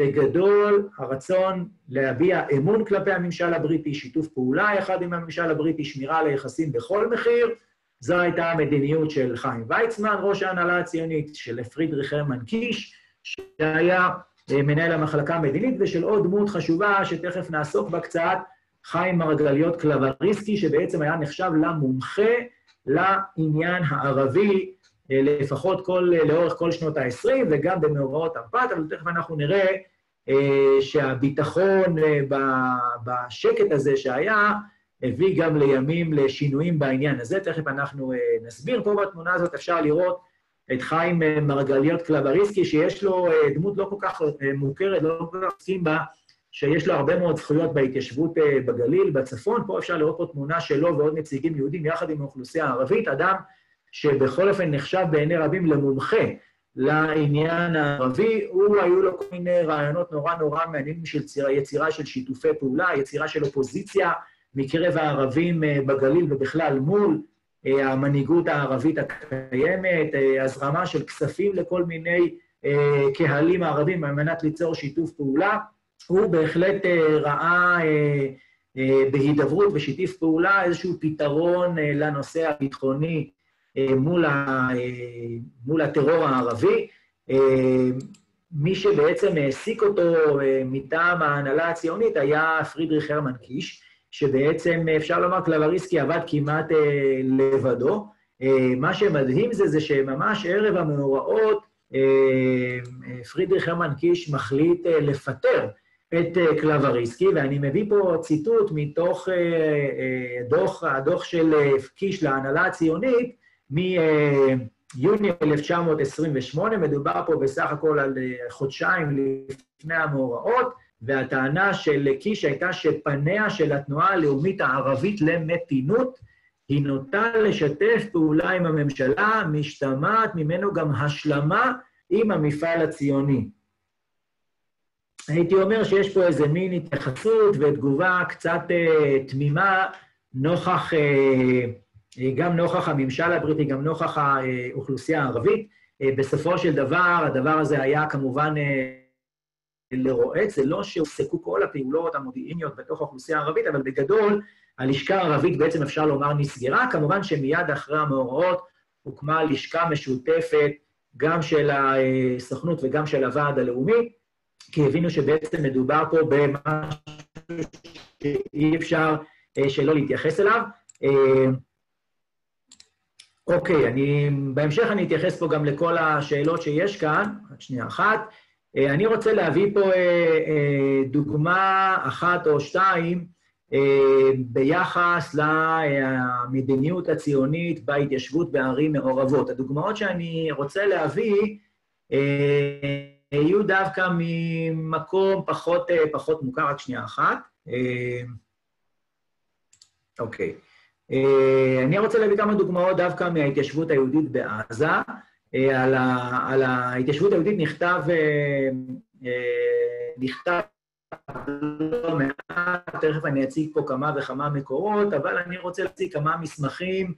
בגדול הרצון להביע אמון כלפי הממשל הבריטי, שיתוף פעולה אחד עם הממשל הבריטי, שמירה על היחסים בכל מחיר. זו הייתה המדיניות של חיים ויצמן, ראש ההנהלה הציונית, של פרידריך הרמן קיש, שהיה מנהל המחלקה המדינית, ושל עוד דמות חשובה שתכף נעסוק בה קצת, חיים מרגליות קלבריסקי, שבעצם היה נחשב למומחה לעניין הערבי, לפחות כל, לאורך כל שנות ה-עשרים, וגם במאורעות תרפ"ט, אבל תכף אנחנו נראה שהביטחון בשקט הזה שהיה, הביא גם לימים לשינויים בעניין הזה. תכף אנחנו נסביר. פה בתמונה הזאת אפשר לראות את חיים מרגליות קלבריסקי, שיש לו דמות לא כל כך מוכרת, לא כל כך עוסקים בה, שיש לו הרבה מאוד זכויות בהתיישבות בגליל, בצפון. פה אפשר לראות פה תמונה שלו ועוד נציגים יהודים יחד עם האוכלוסייה הערבית, אדם שבכל אופן נחשב בעיני רבים למומחה לעניין הערבי. הוא, היו לו כל מיני רעיונות נורא נורא מעניינים של יצירה, יצירה של שיתופי פעולה, יצירה של אופוזיציה מקרב הערבים בגליל ובכלל מול המנהיגות הערבית הקיימת, הזרמה של כספים לכל מיני קהלים הערבים על מנת ליצור שיתוף פעולה. הוא בהחלט ראה בהידברות ושיתוף פעולה איזשהו פתרון לנושא הביטחוני מול, ה, מול הטרור הערבי. מי שבעצם העסיק אותו מטעם ההנהלה הציונית היה פרידריך הרמן קיש, שבעצם אפשר לומר קלבריסקי עבד כמעט לבדו. מה שמדהים זה, זה שממש ערב המאורעות, פרידריך הרמן קיש מחליט לפטר את קלבריסקי, ואני מביא פה ציטוט מתוך דוח, הדוח של קיש להנהלה הציונית, מיוני אלף תשע מאות עשרים ושמונה, מדובר פה בסך הכל על חודשיים לפני המאורעות, והטענה של קיש הייתה שפניה של התנועה הלאומית הערבית למתינות היא נוטה לשתף פעולה עם הממשלה, משתמעת ממנו גם השלמה עם המפעל הציוני. הייתי אומר שיש פה איזה מין התייחסות ותגובה קצת uh, תמימה, נוכח, uh, גם נוכח הממשל הבריטי, גם נוכח האוכלוסייה הערבית. Uh, בסופו של דבר, הדבר הזה היה כמובן uh, לרועץ, זה לא שהופסקו כל הפעולות המודיעיניות בתוך האוכלוסייה הערבית, אבל בגדול, הלשכה הערבית בעצם אפשר לומר נסגרה, כמובן שמיד אחרי המאורעות הוקמה לשכה משותפת, גם של הסוכנות וגם של הוועד הלאומי, כי הבינו שבעצם מדובר פה במשהו שאי אפשר שלא להתייחס אליו. אוקיי, אני, בהמשך אני אתייחס פה גם לכל השאלות שיש כאן, רק שנייה אחת. אני רוצה להביא פה דוגמה אחת או שתיים ביחס למדיניות הציונית בהתיישבות בערים מעורבות. הדוגמאות שאני רוצה להביא יהיו דווקא ממקום פחות, פחות מוכר, רק שנייה אחת. אוקיי. אני רוצה להביא כמה דוגמאות דווקא מההתיישבות היהודית בעזה. על, ה, על ההתיישבות היהודית נכתב, נכתב לא מעט, תכף אני אציג פה כמה וכמה מקורות, אבל אני רוצה להציג כמה מסמכים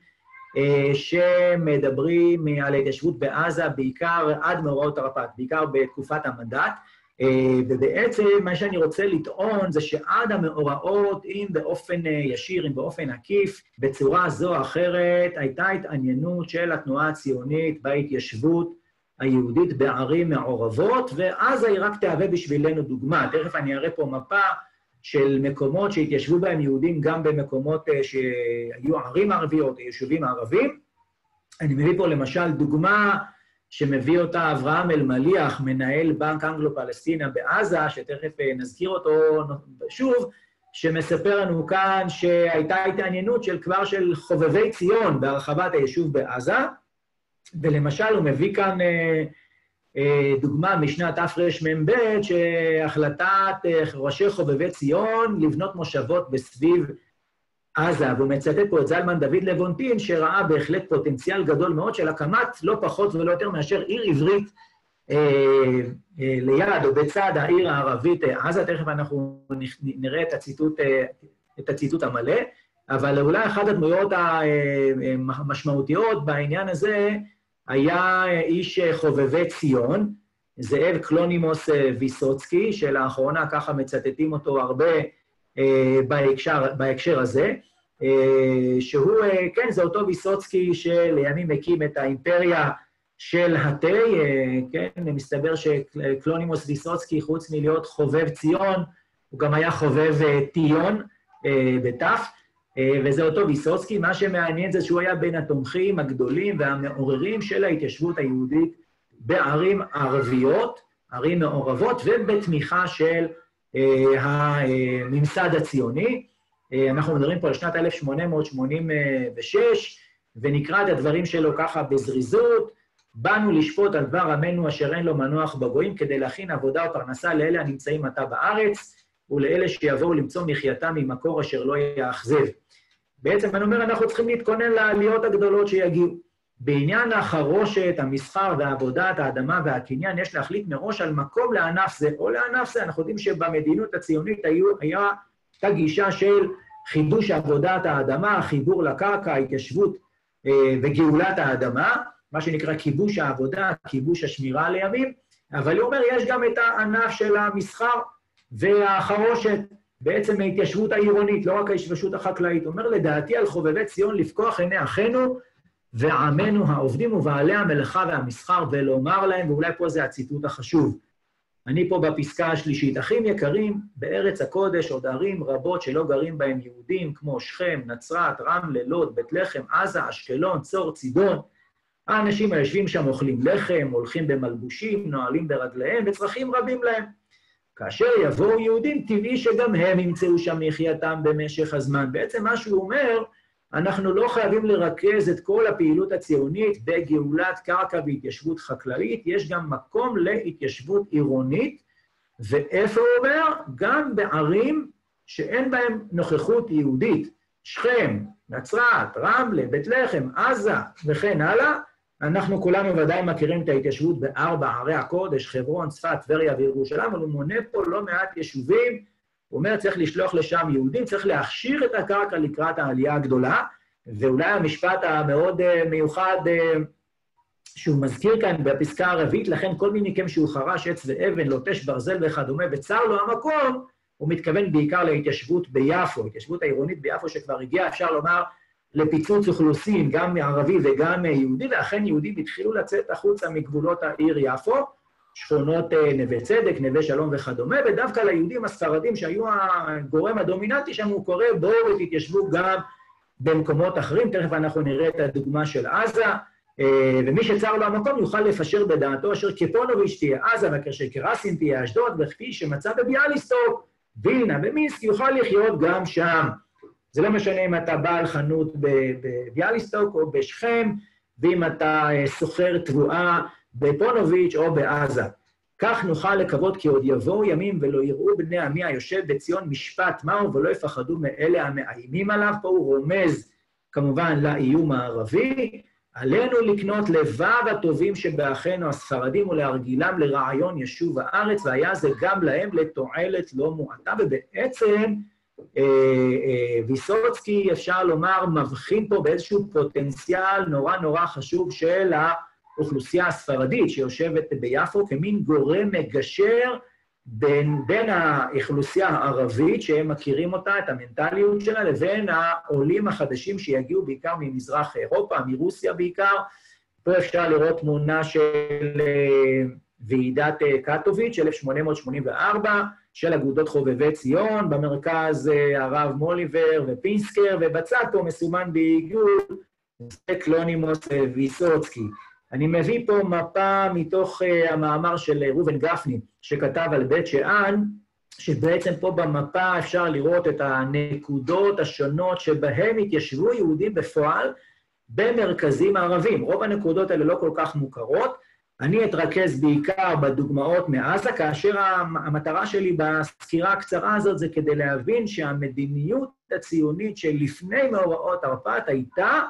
שמדברים על ההתיישבות בעזה, בעיקר עד מאורעות תרפ"ט, בעיקר בתקופת המנדט, ובעצם מה שאני רוצה לטעון זה שעד המאורעות, אם באופן ישיר, אם באופן עקיף, בצורה זו או אחרת, הייתה התעניינות של התנועה הציונית בהתיישבות היהודית בערים מעורבות, ואז היא רק תהווה בשבילנו דוגמה. תכף אני אראה פה מפה של מקומות שהתיישבו בהם יהודים גם במקומות שהיו ערים ערביות, יישובים ערבים. אני מביא פה למשל דוגמה שמביא אותה אברהם אלמליח, מנהל בנק אנגלו-פלסטינה בעזה, שתכף נזכיר אותו שוב, שמספר לנו כאן שהייתה התעניינות של כבר של חובבי ציון בהרחבת היישוב בעזה, ולמשל הוא מביא כאן דוגמה משנת תרמ"ב, שהחלטת ראשי חובבי ציון לבנות מושבות בסביב עזה, והוא מצטט פה את זלמן דוד לבונטין, שראה בהחלט פוטנציאל גדול מאוד של הקמת לא פחות ולא יותר מאשר עיר עברית אה, אה, ליד או בצד העיר הערבית עזה. תכף אנחנו נראה את הציטוט, אה, את הציטוט המלא, אבל אולי אחת הדמויות המשמעותיות בעניין הזה היה איש חובבי ציון, זאב קלונימוס ויסוצקי, שלאחרונה ככה מצטטים אותו הרבה בהקשר, בהקשר הזה, שהוא, כן, זה אותו ויסוצקי שלימים הקים את האימפריה של התה, כן, מסתבר שקלונימוס ויסוצקי, חוץ מלהיות חובב ציון, הוא גם היה חובב טיון בתף, וזה אותו ויסוצקי. מה שמעניין זה שהוא היה בין התומכים הגדולים והמעוררים של ההתיישבות היהודית בערים ערביות, ערים מעורבות, ובתמיכה של הממסד הציוני. אנחנו מדברים פה על שנת אלף שמונה מאות שמונים ושש, ונקרא את הדברים שלו ככה בזריזות: באנו לשפוט על דבר עמנו אשר אין לו מנוח בגויים, כדי להכין עבודה ופרנסה לאלה הנמצאים עתה בארץ, ולאלה שיבואו למצוא מחייתם ממקור אשר לא יאכזב. בעצם אני אומר, אנחנו צריכים להתכונן לעליות הגדולות שיגיעו. בעניין החרושת, המסחר ועבודת האדמה והקניין, יש להחליט מראש על מקום לענף זה או לענף זה. אנחנו יודעים שבמדינות הציונית הייתה גישה של חידוש עבודת האדמה, חיבור לקרקע, ההתיישבות וגאולת האדמה, מה שנקרא כיבוש העבודה, כיבוש השמירה לימים, אבל הוא אומר, יש גם את הענף של המסחר והחרושת, בעצם ההתיישבות העירונית, לא רק ההתיישבות החקלאית. הוא אומר, לדעתי על חובבי ציון לפקוח עיני אחינו ועמנו העובדים ובעלי המלאכה והמסחר, ולומר להם, ואולי פה זה הציטוט החשוב, אני פה בפסקה השלישית: אחים יקרים, בארץ הקודש עוד ערים רבות שלא גרים בהם יהודים, כמו שכם, נצרת, רמלה, לוד, בית לחם, עזה, אשקלון, צור, צידון. האנשים היושבים שם אוכלים לחם, הולכים במלבושים, נועלים ברגליהם, וצרכים רבים להם. כאשר יבואו יהודים, טבעי שגם הם ימצאו שם מחייתם במשך הזמן. בעצם מה שהוא אומר, אנחנו לא חייבים לרכז את כל הפעילות הציונית בגאולת קרקע והתיישבות חקלאית, יש גם מקום להתיישבות עירונית, ואיפה הוא אומר? גם בערים שאין בהם נוכחות יהודית. שכם, נצרת, רמלה, בית לחם, עזה וכן הלאה, אנחנו כולנו ודאי מכירים את ההתיישבות בארבע ערי הקודש, חברון, צפת, טבריה וירושלים, אבל הוא מונה פה לא מעט יישובים, הוא אומר צריך לשלוח לשם יהודים, צריך להכשיר את הקרקע לקראת העלייה הגדולה, ואולי המשפט המאוד מיוחד שהוא מזכיר כאן בפסקה הרביעית, לכן כל מי מכם שהוא חרש עץ ואבן, לוטש ברזל וכדומה, וצר לו המקום, הוא מתכוון בעיקר להתיישבות ביפו, התיישבות העירונית ביפו שכבר הגיעה, אפשר לומר, לפיצוץ אוכלוסין, גם ערבי וגם יהודי, ואכן יהודים התחילו לצאת החוצה מגבולות העיר יפו, שכונות נווה צדק, נווה שלום וכדומה, ודווקא ליהודים הספרדים שהיו הגורם הדומיננטי שם, הוא קורא בואו ותתיישבו גם במקומות אחרים, תכף אנחנו נראה את הדוגמה של עזה, ומי שצר לו המקום יוכל לפשר בדעתו, אשר כפונוביץ' תהיה עזה, וכאשר קרסין תהיה אשדוד, וכפי שמצא בביאליסטוק, וילנה ומינסק יוכל לחיות גם שם. זה לא משנה אם אתה בעל חנות בביאליסטוק או בשכם, ואם אתה סוחר תבואה בפונוביץ' או בעזה. כך נוכל לקוות כי עוד יבואו ימים ולא יראו בני עמי היושב בציון משפט מהו ולא יפחדו מאלה המאיימים עליו. פה הוא רומז כמובן לאיום הערבי, עלינו לקנות לבב הטובים שבאחינו הספרדים ולהרגילם לרעיון ישוב הארץ, והיה זה גם להם לתועלת לא מועטה, ובעצם אה, אה, ויסוצקי אפשר לומר מבחין פה באיזשהו פוטנציאל נורא נורא חשוב של האוכלוסייה הספרדית שיושבת ביפו כמין גורם מגשר בין, בין האוכלוסייה הערבית שהם מכירים אותה, את המנטליות שלה, לבין העולים החדשים שיגיעו בעיקר ממזרח אירופה, מרוסיה בעיקר. פה אפשר לראות תמונה של ועידת קטוביץ' אלף שמונה מאות שמונים וארבע, של אגודות חובבי ציון, במרכז הרב מוליבר ופינסקר, ובצד פה מסומן בעיגול, זה קלונימוס ויסוצקי. אני מביא פה מפה מתוך uh, המאמר של ראובן גפני, שכתב על בית שאן, שבעצם פה במפה אפשר לראות את הנקודות השונות שבהן התיישבו יהודים בפועל במרכזים הערבים. רוב הנקודות האלה לא כל כך מוכרות. אני אתרכז בעיקר בדוגמאות מעזה, כאשר המטרה שלי בסקירה הקצרה הזאת זה כדי להבין שהמדיניות הציונית שלפני מאורעות תרפ"ט הייתה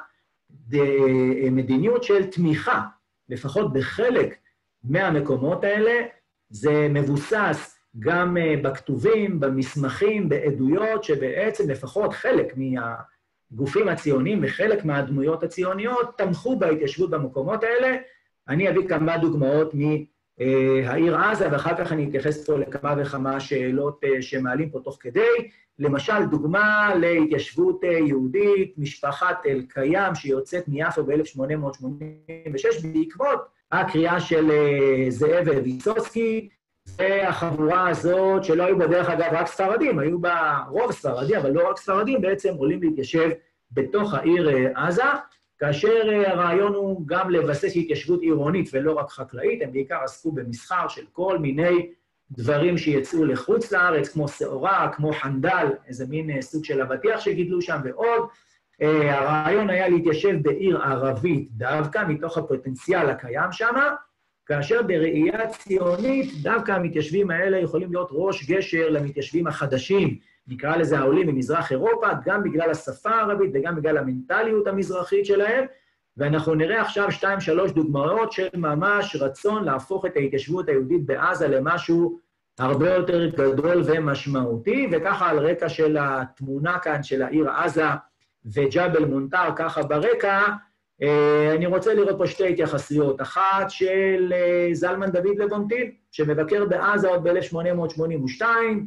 מדיניות של תמיכה, לפחות בחלק מהמקומות האלה. זה מבוסס גם בכתובים, במסמכים, בעדויות, שבעצם לפחות חלק מהגופים הציוניים וחלק מהדמויות הציוניות תמכו בהתיישבות במקומות האלה. אני אביא כמה דוגמאות מהעיר עזה, ואחר כך אני אתייחס פה לכמה וכמה שאלות שמעלים פה תוך כדי. למשל, דוגמה להתיישבות יהודית, משפחת אל-קיים, שיוצאת מיפו ב-אלף שמונה מאות שמונים ושש, בעקבות הקריאה של זאב ויסוצקי, והחבורה הזאת, שלא היו בדרך אגב רק ספרדים, היו בה רוב ספרדי, אבל לא רק ספרדים, בעצם עולים להתיישב בתוך העיר עזה, כאשר הרעיון הוא גם לבסס התיישבות עירונית ולא רק חקלאית, הם בעיקר עסקו במסחר של כל מיני דברים שיצאו לחוץ לארץ, כמו שעורה, כמו חנדל, איזה מין סוג של אבטיח שגידלו שם ועוד. הרעיון היה להתיישב בעיר ערבית דווקא, מתוך הפוטנציאל הקיים שם, כאשר בראייה ציונית, דווקא המתיישבים האלה יכולים להיות ראש גשר למתיישבים החדשים, נקרא לזה העולים ממזרח אירופה, גם בגלל השפה הערבית וגם בגלל המנטליות המזרחית שלהם, ואנחנו נראה עכשיו שתיים, שלוש דוגמאות של ממש רצון להפוך את ההתיישבות היהודית בעזה למשהו הרבה יותר גדול ומשמעותי, וככה על רקע של התמונה כאן של העיר עזה וג'בל מונטר, ככה ברקע, אני רוצה לראות פה שתי התייחסויות. אחת של זלמן דוד לבונטין, שמבקר בעזה עוד ב-אלף שמונה מאות שמונים ושתיים,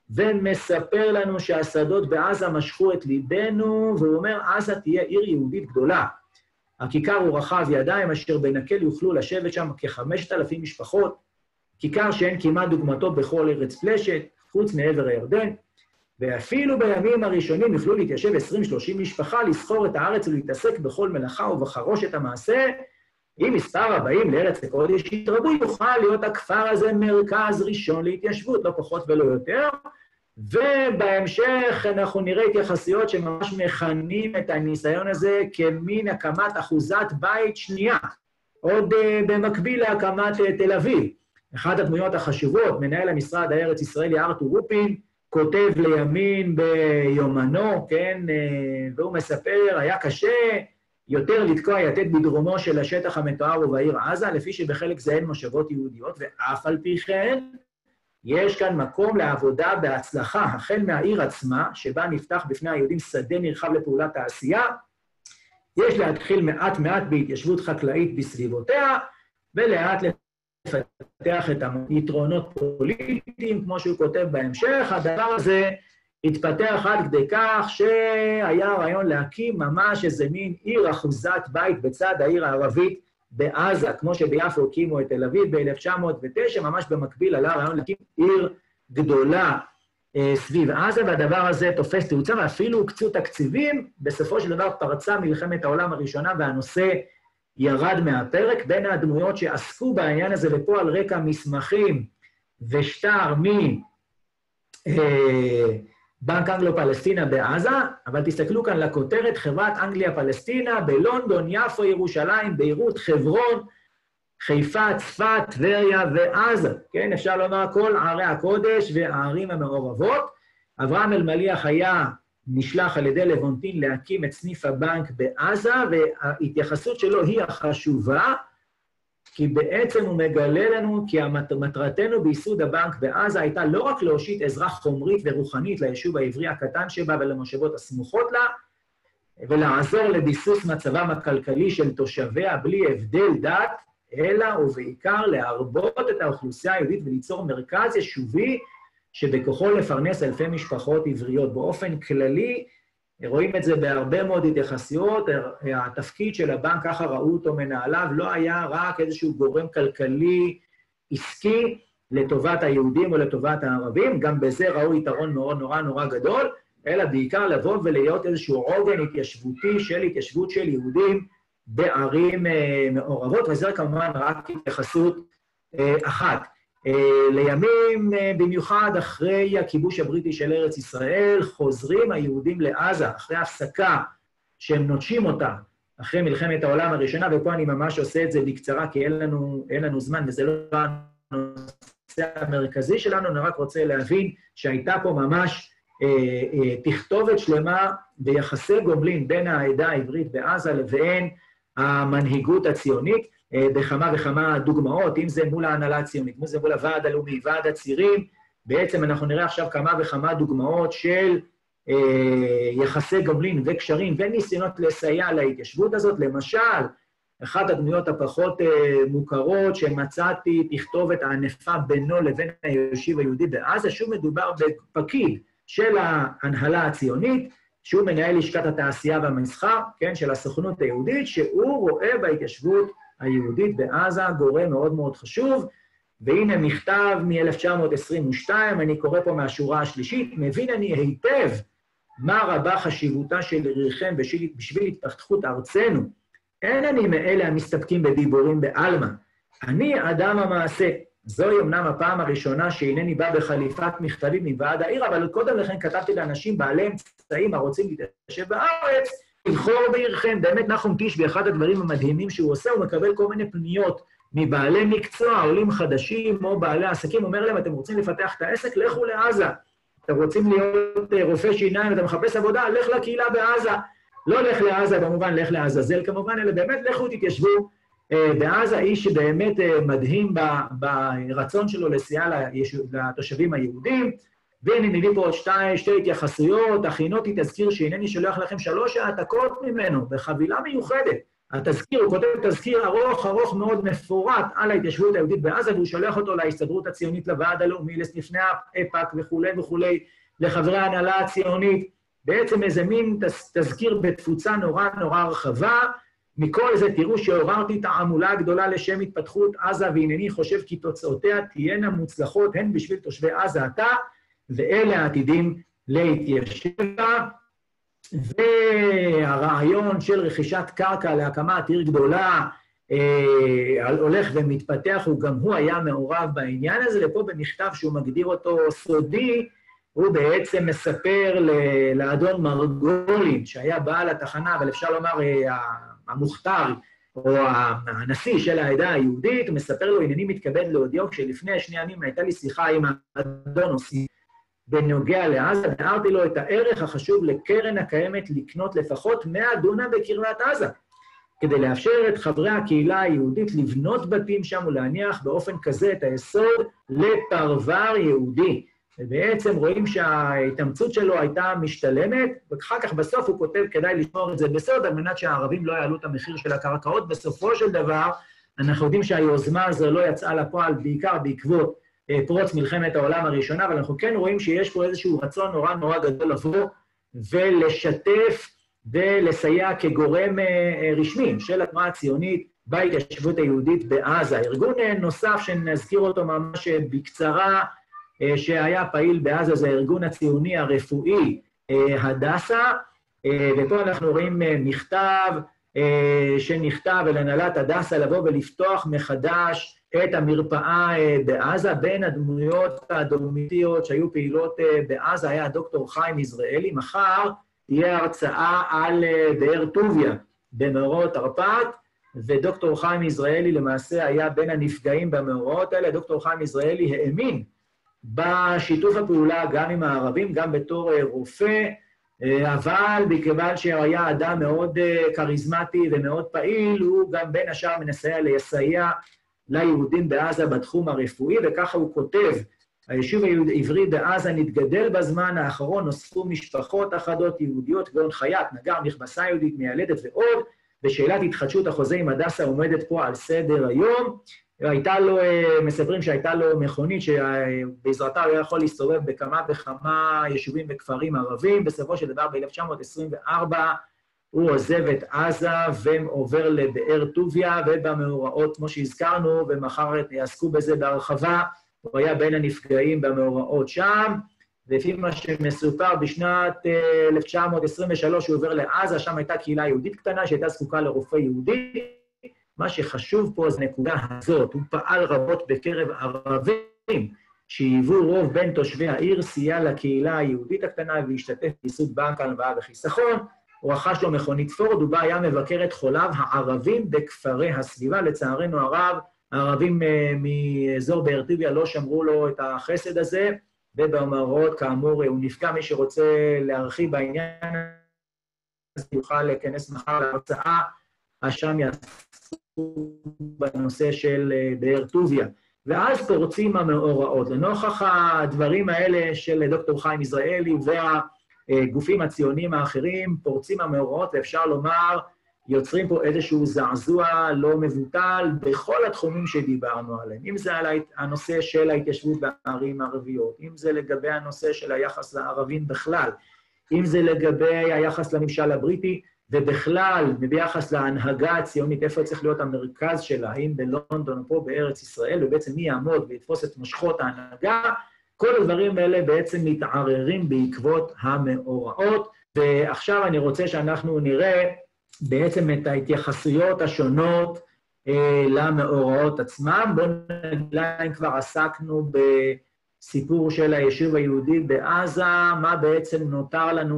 ומספר לנו שהשדות בעזה משכו את ליבנו, והוא אומר, עזה תהיה עיר יהודית גדולה. הכיכר הוא רחב ידיים, אשר בנקל יוכלו לשבת שם כחמשת אלפים משפחות, כיכר שאין כמעט דוגמתו בכל ארץ פלשת, חוץ מעבר הירדן, ואפילו בימים הראשונים יוכלו להתיישב עשרים שלושים משפחה, לסחור את הארץ ולהתעסק בכל מלאכה ובחרוש את המעשה. אם מספר הבאים לארץ הקודש יתרבו, יוכל להיות הכפר הזה מרכז ראשון להתיישבות, לא פחות ולא יותר. ובהמשך אנחנו נראה התייחסויות שממש מכנים את הניסיון הזה כמין הקמת אחוזת בית שנייה, עוד במקביל להקמת תל אביב. אחת הדמויות החשובות, מנהל המשרד הארץ ישראלי ארתור רופין, כותב לימין ביומנו, כן, והוא מספר, היה קשה יותר לתקוע יתד בדרומו של השטח המתואר ובעיר עזה, לפי שבחלק זה אין מושבות יהודיות, ואף על פי כן, יש כאן מקום לעבודה בהצלחה, החל מהעיר עצמה, שבה נפתח בפני היהודים שדה נרחב לפעולת העשייה, יש להתחיל מעט מעט בהתיישבות חקלאית בסביבותיה, ולאט לפתח את היתרונות פוליטיים, כמו שהוא כותב בהמשך. הדבר הזה התפתח עד כדי כך שהיה רעיון להקים ממש איזה מין עיר אחוזת בית בצד העיר הערבית בעזה, כמו שביפו הקימו את תל אביב ב-אלף תשע מאות ותשע, ממש במקביל עלה רעיון להקים עיר גדולה אה, סביב עזה, והדבר הזה תופס תאוצה, ואפילו הוקצו תקציבים, בסופו של דבר פרצה מלחמת העולם הראשונה, והנושא ירד מהפרק. בין הדמויות שעסקו בעניין הזה ופה על רקע מסמכים ושטר מבנק אה, אנגלו-פלסטינה בעזה, אבל תסתכלו כאן לכותרת, חברת אנגליה-פלסטינה בלונדון, יפו, ירושלים, ביירות, חברון, חיפה, צפת, טבריה ועזה. כן, אפשר לומר כל ערי הקודש והערים המעורבות. אברהם אלמליח היה נשלח על ידי לבונטין להקים את סניף הבנק בעזה, וההתייחסות שלו היא החשובה, כי בעצם הוא מגלה לנו כי מטרתנו בייסוד הבנק בעזה הייתה לא רק להושיט עזרה חומרית ורוחנית ליישוב העברי הקטן שבה ולמושבות הסמוכות לה, ולעזור לביסוס מצבם הכלכלי של תושביה בלי הבדל דת, אלא ובעיקר להרבות את האוכלוסייה היהודית וליצור מרכז יישובי שבכוחו לפרנס אלפי משפחות עבריות. באופן כללי, רואים את זה בהרבה מאוד התייחסויות, התפקיד של הבנק, ככה ראו אותו מנהליו, לא היה רק איזשהו גורם כלכלי עסקי לטובת היהודים או לטובת הערבים, גם בזה ראו יתרון מאוד נורא נורא גדול, אלא בעיקר לבוא ולהיות איזשהו עוגן התיישבותי של התיישבות של יהודים בערים מעורבות, וזה כמובן רק התייחסות אחת. לימים, במיוחד אחרי הכיבוש הבריטי של ארץ ישראל, חוזרים היהודים לעזה, אחרי הפסקה שהם נוטשים אותה, אחרי מלחמת העולם הראשונה, ופה אני ממש עושה את זה בקצרה, כי אין לנו, אין לנו זמן, וזה לא הנושא המרכזי שלנו, אני רק רוצה להבין שהייתה פה ממש אה, אה, תכתובת שלמה ביחסי גומלין בין העדה העברית בעזה לבין המנהיגות הציונית, בכמה וכמה דוגמאות, אם זה מול ההנהלה הציונית, אם זה מול הוועד הלאומי, ועד הצירים, בעצם אנחנו נראה עכשיו כמה וכמה דוגמאות של אה, יחסי גומלין וקשרים וניסיונות לסייע להתיישבות הזאת. למשל, אחת הדמויות הפחות אה, מוכרות שמצאתי תכתובת הענפה בינו לבין הישיב היהודי בעזה, שוב מדובר בפקיד של ההנהלה הציונית, שהוא מנהל לשכת התעשייה והמסחר, כן, של הסוכנות היהודית, שהוא רואה בהתיישבות היהודית בעזה גורם מאוד מאוד חשוב, והנה מכתב מ-אלף תשע מאות עשרים ושתיים, אני קורא פה מהשורה השלישית, מבין אני היטב מה רבה חשיבותה של עריכם בשביל, בשביל התפתחות ארצנו. אין אני מאלה המסתפקים בדיבורים בעלמא. אני אדם המעשה. זוהי אמנם הפעם הראשונה שאינני בא בחליפת מכתבים מוועד העיר, אבל קודם לכן כתבתי לאנשים בעלי אמצעים הרוצים להתיישב בארץ, לבחור בעירכם. באמת נחום תשבי, אחד הדברים המדהימים שהוא עושה, הוא מקבל כל מיני פניות מבעלי מקצוע, עולים חדשים או בעלי עסקים, אומר להם, אתם רוצים לפתח את העסק? לכו לעזה. אתם רוצים להיות רופא שיניים, אתה מחפש עבודה? לך לקהילה בעזה. לא לך לעזה, במובן לך לעזאזל, כמובן, אלא באמת לכו תתיישבו בעזה, איש שבאמת מדהים ברצון שלו לסייע לתושבים היהודים. והנה נביא פה עוד שתי, שתי התייחסויות, הכינותי תזכיר שהנני שולח לכם שלוש העתקות ממנו, בחבילה מיוחדת. התזכיר, הוא כותב תזכיר ארוך, ארוך מאוד מפורט על ההתיישבות היהודית בעזה, והוא שולח אותו להסתדרות הציונית, לוועד הלאומי, לסניפי האיפא"ק וכו' וכו', לחברי ההנהלה הציונית. בעצם איזה מין תזכיר בתפוצה נורא נורא רחבה. מכל זה תראו שעוררתי תעמולה הגדולה לשם התפתחות עזה, והנני חושב כי תוצאותיה תהיינה מוצלחות, הן בשביל תושבי עזה עתה, ואלה העתידים להתיישב. והרעיון של רכישת קרקע להקמת עיר גדולה אה, הולך ומתפתח, הוא גם הוא היה מעורב בעניין הזה, ופה במכתב שהוא מגדיר אותו סודי, הוא בעצם מספר לאדון מרגולין, שהיה בעל התחנה, אבל אפשר לומר המוכתר, או הנשיא של העדה היהודית, הוא מספר לו, הנני מתכבד להודיעו, כשלפני שני ימים הייתה לי שיחה עם האדון עושי, בנוגע לעזה, נערתי לו את הערך החשוב לקרן הקיימת לקנות לפחות מאה דונם בקרבת עזה, כדי לאפשר את חברי הקהילה היהודית לבנות בתים שם ולהניח באופן כזה את היסוד לפרבר יהודי. ובעצם רואים שההתאמצות שלו הייתה משתלמת, ואחר כך בסוף הוא כותב, כדאי לשמור את זה בסוד, על מנת שהערבים לא יעלו את המחיר של הקרקעות. בסופו של דבר, אנחנו יודעים שהיוזמה הזו לא יצאה לפועל, בעיקר בעקבות פרוץ מלחמת העולם הראשונה, אבל אנחנו כן רואים שיש פה איזשהו רצון נורא נורא גדול לבוא ולשתף ולסייע כגורם רשמי של התנועה הציונית בהתיישבות היהודית בעזה. ארגון נוסף שנזכיר אותו ממש בקצרה, שהיה פעיל בעזה, זה הארגון הציוני הרפואי הדסה, ופה אנחנו רואים מכתב שנכתב אל הנהלת הדסה לבוא ולפתוח מחדש את המרפאה בעזה. בין הדמויות הדומיננטיות שהיו פעילות בעזה היה הדוקטור חיים יזרעאלי. מחר תהיה הרצאה על באר טוביה במאורעות תרפ"ט, ודוקטור חיים יזרעאלי למעשה היה בין הנפגעים במאורעות האלה. דוקטור חיים יזרעאלי האמין בשיתוף הפעולה גם עם הערבים, גם בתור רופא, אבל מכיוון שהיה אדם מאוד קריזמטי ומאוד פעיל, הוא גם בין השאר מנסה לסייע ליהודים בעזה בתחום הרפואי, וככה הוא כותב, היישוב העברי בעזה נתגדל בזמן האחרון, נוספו משפחות אחדות יהודיות, כגון חייט, נגר, מכבסה יהודית, מיילדת ועוד, ושאלת התחדשות החוזה עם הדסה עומדת פה על סדר היום. הייתה לו, מספרים שהייתה לו מכונית שבעזרתה הוא יכול להסתובב בכמה וכמה יישובים וכפרים ערבים. בסופו של דבר ב-אלף תשע מאות עשרים וארבע הוא עוזב את עזה ועובר לבאר טוביה, ובמאורעות, כמו שהזכרנו, ומחר יעסקו בזה בהרחבה, הוא היה בין הנפגעים במאורעות שם, ולפי מה שמסופר בשנת אלף תשע מאות עשרים ושלוש הוא עובר לעזה, שם הייתה קהילה יהודית קטנה שהייתה זקוקה לרופא יהודי. מה שחשוב פה זה נקודה הזאת, הוא פעל רבות בקרב ערבים שהיוו רוב בין תושבי העיר, סייע לקהילה היהודית הקטנה והשתתף בייסוד בנק הלוואה וחיסכון, הוא רכש לו מכונית פורד, ובה היה מבקר את חוליו הערבים בכפרי הסביבה. לצערנו הרב, הערבים מאזור באר טוביה לא שמרו לו את החסד הזה, ובמאורעות כאמור הוא נפגע. מי שרוצה להרחיב בעניין הזה יוכל להיכנס מחר להרצאה, השם יעסקו בנושא של באר טוביה. ואז פורצים המאורעות. לנוכח הדברים האלה של דוקטור חיים יזרעאלי והגופים הציוניים האחרים, פורצים המאורעות, ואפשר לומר, יוצרים פה איזשהו זעזוע לא מבוטל בכל התחומים שדיברנו עליהם. אם זה על הנושא של ההתיישבות בערים הערביות, אם זה לגבי הנושא של היחס לערבים בכלל, אם זה לגבי היחס לממשל הבריטי, ובכלל, ביחס להנהגה הציונית, איפה צריך להיות המרכז שלה, האם בלונדון או פה בארץ ישראל, ובעצם מי יעמוד ויתפוס את מושכות ההנהגה, כל הדברים האלה בעצם מתערערים בעקבות המאורעות. ועכשיו אני רוצה שאנחנו נראה בעצם את ההתייחסויות השונות אה, למאורעות עצמם. בואו נגלה אם כבר עסקנו בסיפור של היישוב היהודי בעזה, מה בעצם נותר לנו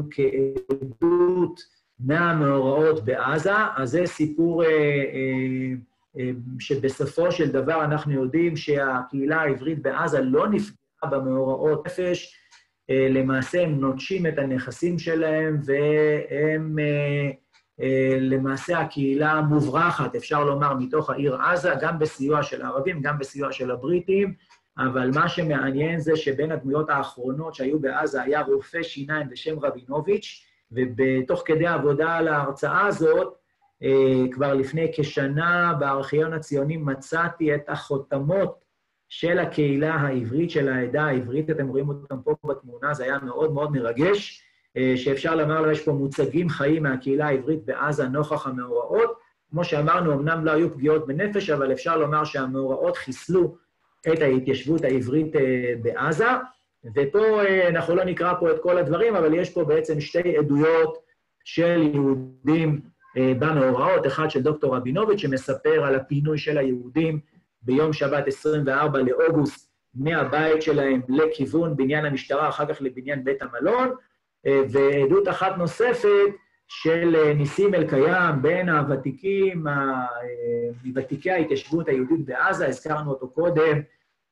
כעדות מהמאורעות בעזה. אז זה סיפור אה, אה, אה, שבסופו של דבר אנחנו יודעים שהקהילה העברית בעזה לא נפגעה במאורעות נפש, אה, למעשה הם נוטשים את הנכסים שלהם, והם אה, אה, למעשה הקהילה מוברחת, אפשר לומר, מתוך העיר עזה, גם בסיוע של הערבים, גם בסיוע של הבריטים, אבל מה שמעניין זה שבין הדמויות האחרונות שהיו בעזה היה רופא שיניים בשם רבינוביץ', ובתוך כדי העבודה על ההרצאה הזאת, כבר לפני כשנה בארכיון הציוני מצאתי את החותמות של הקהילה העברית, של העדה העברית, אתם רואים אותם פה בתמונה, זה היה מאוד מאוד מרגש, שאפשר לומר, יש פה מוצגים חיים מהקהילה העברית בעזה נוכח המאורעות. כמו שאמרנו, אמנם לא היו פגיעות בנפש, אבל אפשר לומר שהמאורעות חיסלו את ההתיישבות העברית בעזה, ופה אנחנו לא נקרא פה את כל הדברים, אבל יש פה בעצם שתי עדויות של יהודים במאורעות, אחד של דוקטור רבינוביץ' שמספר על הפינוי של היהודים ביום שבת עשרים וארבעה לאוגוסט מהבית שלהם לכיוון בניין המשטרה, אחר כך לבניין בית המלון, ועדות אחת נוספת של ניסים אלקיים, בין הוותיקים, מוותיקי ההתיישבות היהודית בעזה, הזכרנו אותו קודם,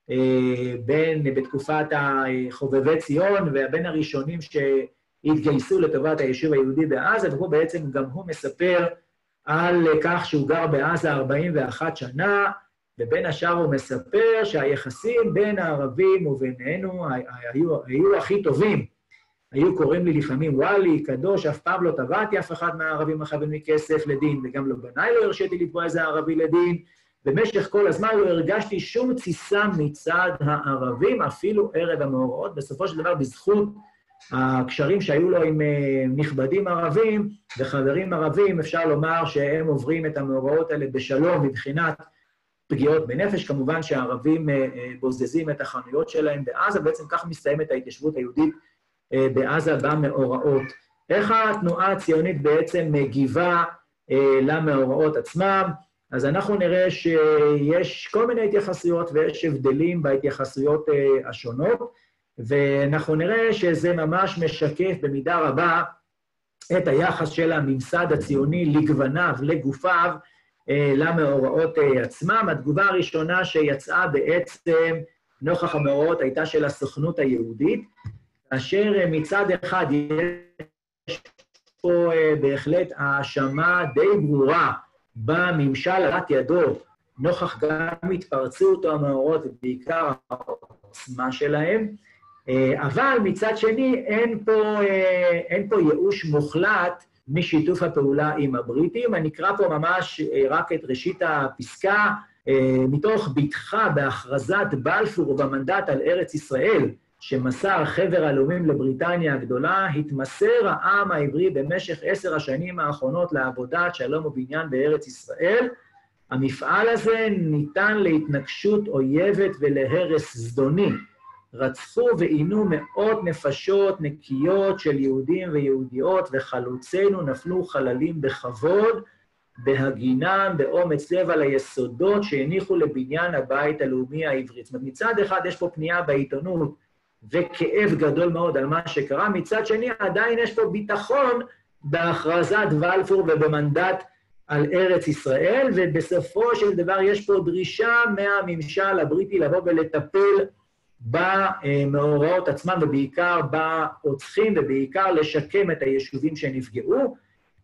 בין, בתקופת חובבי ציון, ובין הראשונים שהתגייסו לטובת היישוב היהודי בעזה, ופה בעצם גם הוא מספר על כך שהוא גר בעזה ארבעים ואחת שנה, ובין השאר הוא מספר שהיחסים בין הערבים ובינינו היו, היו הכי טובים. היו קוראים לי לפעמים וואלי, קדוש, אף פעם לא תבעתי אף אחד מהערבים החייבים לי כסף לדין, וגם לא בניי לא הרשיתי לתבוע איזה ערבי לדין. במשך כל הזמן לא הרגשתי שום תסיסה מצד הערבים, אפילו ערב המאורעות. בסופו של דבר, בזכות הקשרים שהיו לו עם נכבדים ערבים וחברים ערבים, אפשר לומר שהם עוברים את המאורעות האלה בשלום מבחינת פגיעות בנפש. כמובן שהערבים בוזזים את החנויות שלהם בעזה, בעצם כך מסתיימת ההתיישבות היהודית בעזה במאורעות. איך התנועה הציונית בעצם מגיבה למאורעות עצמם? אז אנחנו נראה שיש כל מיני התייחסויות ויש הבדלים בהתייחסויות השונות, ואנחנו נראה שזה ממש משקף במידה רבה את היחס של הממסד הציוני לגווניו, לגופיו, למאורעות עצמם. התגובה הראשונה שיצאה בעצם נוכח המאורעות הייתה של הסוכנות היהודית, אשר מצד אחד יש פה בהחלט האשמה די ברורה בממשל עלת ידו, נוכח גם התפרצות המאורעות ובעיקר העוצמה שלהם, אבל מצד שני אין פה, אין פה ייאוש מוחלט משיתוף הפעולה עם הבריטים. אני אקרא פה ממש רק את ראשית הפסקה, מתוך ביטחה בהכרזת בלפור ובמנדט על ארץ ישראל, שמסר חבר הלאומים לבריטניה הגדולה, התמסר העם העברי במשך עשר השנים האחרונות לעבודת שלום ובניין בארץ ישראל. המפעל הזה ניתן להתנגשות אויבת ולהרס זדוני. רצחו ועינו מאות נפשות נקיות של יהודים ויהודיות, וחלוצינו נפלו חללים בכבוד, בהגינם, באומץ לב על היסודות שהניחו לבניין הבית הלאומי העברי. זאת אומרת, מצד אחד יש פה פנייה בעיתונות, וכאב גדול מאוד על מה שקרה, מצד שני עדיין יש פה ביטחון בהכרזת בלפור ובמנדט על ארץ ישראל, ובסופו של דבר יש פה דרישה מהממשל הבריטי לבוא ולטפל במאורעות עצמם, ובעיקר בעוצחים, ובעיקר לשקם את היישובים שנפגעו.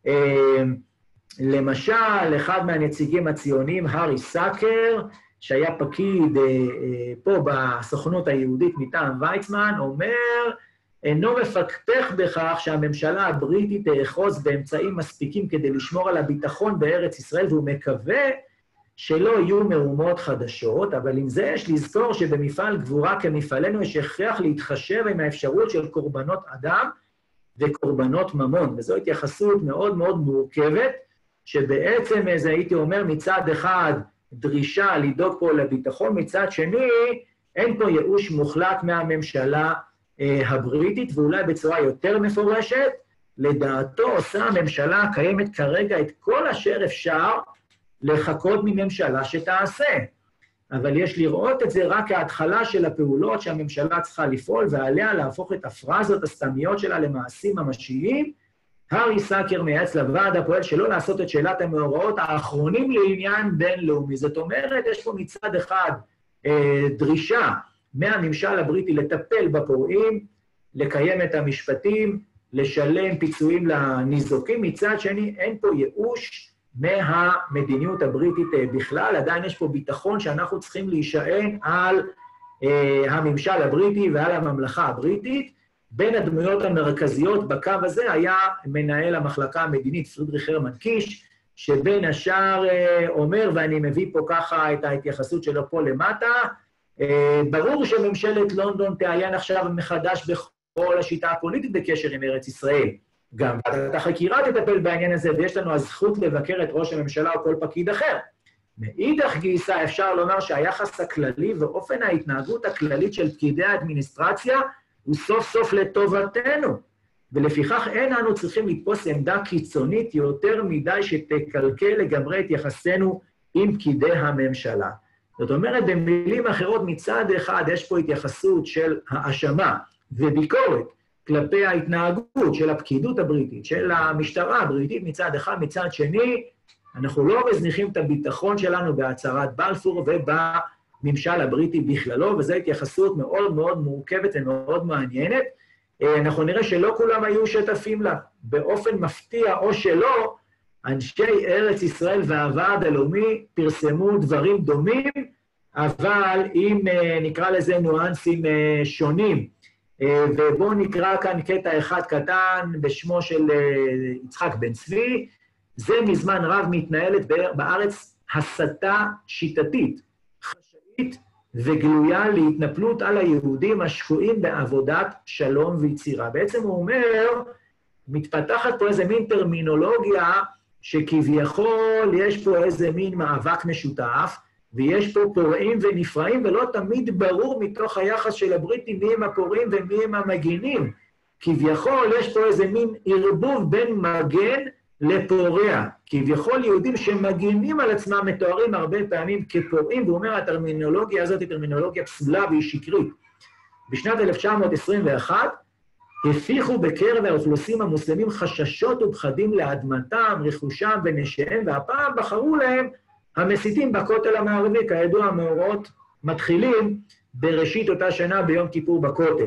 למשל, אחד מהנציגים הציוניים, הארי סאקר, שהיה פקיד פה בסוכנות היהודית מטעם ויצמן, אומר, אינו מפקפק בכך שהממשלה הבריטית תאחוז באמצעים מספיקים כדי לשמור על הביטחון בארץ ישראל, והוא מקווה שלא יהיו מהומות חדשות, אבל עם זה יש לזכור שבמפעל גבורה כמפעלנו יש הכרח להתחשב עם האפשרות של קורבנות אדם וקורבנות ממון, וזו התייחסות מאוד מאוד מורכבת, שבעצם, זה הייתי אומר, מצד אחד, דרישה לדאוג פה לביטחון, מצד שני, אין פה ייאוש מוחלט מהממשלה הבריטית, ואולי בצורה יותר מפורשת, לדעתו עושה הממשלה הקיימת כרגע את כל אשר אפשר לחכות מממשלה שתעשה. אבל יש לראות את זה רק כהתחלה של הפעולות שהממשלה צריכה לפעול, ועליה להפוך את הפרזות הסתמיות שלה למעשים ממשיים. הארי סאקר מייעץ לוועד הפועל שלא לעשות את שאלת המאורעות האחרונים לעניין בינלאומי. זאת אומרת, יש פה מצד אחד אה, דרישה מהממשל הבריטי לטפל בפורעים, לקיים את המשפטים, לשלם פיצויים לניזוקים. מצד שני, אין פה ייאוש מהמדיניות הבריטית בכלל. עדיין יש פה ביטחון שאנחנו צריכים להישען על אה, הממשל הבריטי ועל הממלכה הבריטית. בין הדמויות המרכזיות בקו הזה היה מנהל המחלקה המדינית, פרידריך הרמן קיש, שבין השאר אומר, ואני מביא פה ככה את ההתייחסות שלו פה למטה, ברור שממשלת לונדון תעיין עכשיו מחדש בכל השיטה הפוליטית בקשר עם ארץ ישראל. גם ועדת החקירה תטפל בעניין הזה, ויש לנו הזכות לבקר את ראש הממשלה או כל פקיד אחר. מאידך גיסא אפשר לומר שהיחס הכללי ואופן ההתנהגות הכללית של פקידי האדמיניסטרציה הוא סוף סוף לטובתנו, ולפיכך אין אנו צריכים לתפוס עמדה קיצונית יותר מדי שתקלקל לגמרי את יחסנו עם פקידי הממשלה. זאת אומרת, במילים אחרות, מצד אחד יש פה התייחסות של האשמה וביקורת כלפי ההתנהגות של הפקידות הבריטית, של המשטרה הבריטית מצד אחד, מצד שני, אנחנו לא מזניחים את הביטחון שלנו בהצהרת בלפור הממשל הבריטי בכללו, וזו התייחסות מאוד מאוד מורכבת ומאוד מעניינת. אנחנו נראה שלא כולם היו שותפים לה. באופן מפתיע או שלא, אנשי ארץ ישראל והוועד הלאומי פרסמו דברים דומים, אבל עם, נקרא לזה, ניואנסים שונים. ובואו נקרא כאן קטע אחד קטן בשמו של יצחק בן צבי. זה מזמן רב מתנהלת בארץ הסתה שיטתית, חשאית וגלויה להתנפלות על היהודים השקועים בעבודת שלום ויצירה. בעצם הוא אומר, מתפתחת פה איזה מין טרמינולוגיה שכביכול יש פה איזה מין מאבק משותף, ויש פה פורעים ונפרעים, ולא תמיד ברור מתוך היחס של הבריטים מי הם הפורעים ומי הם המגינים. כביכול יש פה איזה מין ערבוב בין מגן לפורע. כביכול יהודים שמגינים על עצמם מתוארים הרבה פעמים כפורעים, והוא אומר, הטרמינולוגיה הזאת היא טרמינולוגיה פסולה והיא שקרית. בשנת אלף תשע מאות עשרים ואחת, הפיחו בקרב האוכלוסים המוסלמים חששות ופחדים לאדמתם, רכושם ונשיהם, והפעם בחרו להם המסיתים בכותל המערבי. כידוע, המאורעות מתחילים בראשית אותה שנה ביום כיפור בכותל.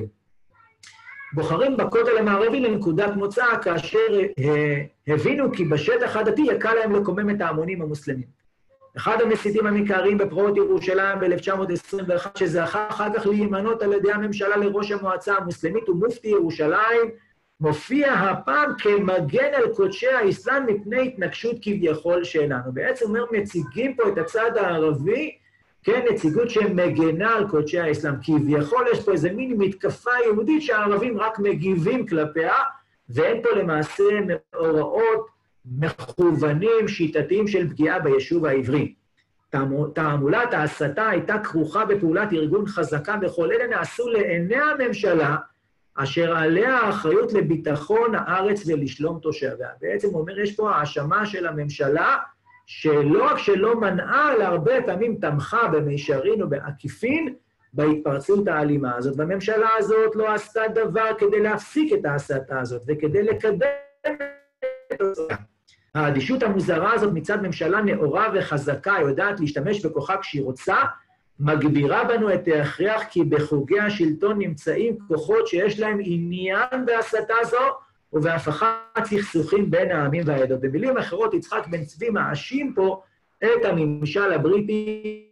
בוחרים בכותל המערבי לנקודת מוצא כאשר הבינו כי בשטח הדתי יקל להם לקומם את ההמונים המוסלמים. אחד המסיתים המקערים בפרעות ירושלים ב-אלף תשע מאות עשרים ואחת, שזכה אחר כך להימנות על ידי הממשלה לראש המועצה המוסלמית ומופתי ירושלים, מופיע הפעם כמגן על קודשי האסלאם מפני התנגשות כביכול שלנו. בעצם אומר, מציגים פה את הצד הערבי, כן, נציגות שמגנה על קודשי האסלאם. כביכול יש פה איזה מין מתקפה יהודית שהערבים רק מגיבים כלפיה, ואין פה למעשה מאורעות מכוונים, שיטתיים של פגיעה ביישוב העברי. תעמולת ההסתה הייתה כרוכה בפעולת ארגון חזקה, וכל אלה נעשו לעיני הממשלה, אשר עליה האחריות לביטחון הארץ ולשלום תושביה. בעצם הוא אומר, יש פה האשמה של הממשלה, שלא רק שלא מנעה, אלא הרבה פעמים תמכה במישרין ובעקיפין בהתפרצות האלימה הזאת. והממשלה הזאת לא עשתה דבר כדי להפסיק את ההסתה הזאת, וכדי לקדם את זה. האדישות המוזרה הזאת מצד ממשלה נאורה וחזקה, יודעת להשתמש בכוחה כשהיא רוצה, מגבירה בנו את ההכרח כי בחוגי השלטון נמצאים כוחות שיש להם עניין בהסתה זו, ובהפכת סכסוכים בין העמים והעדות. במילים אחרות, יצחק בן צבי מאשים פה את הממשל הבריטי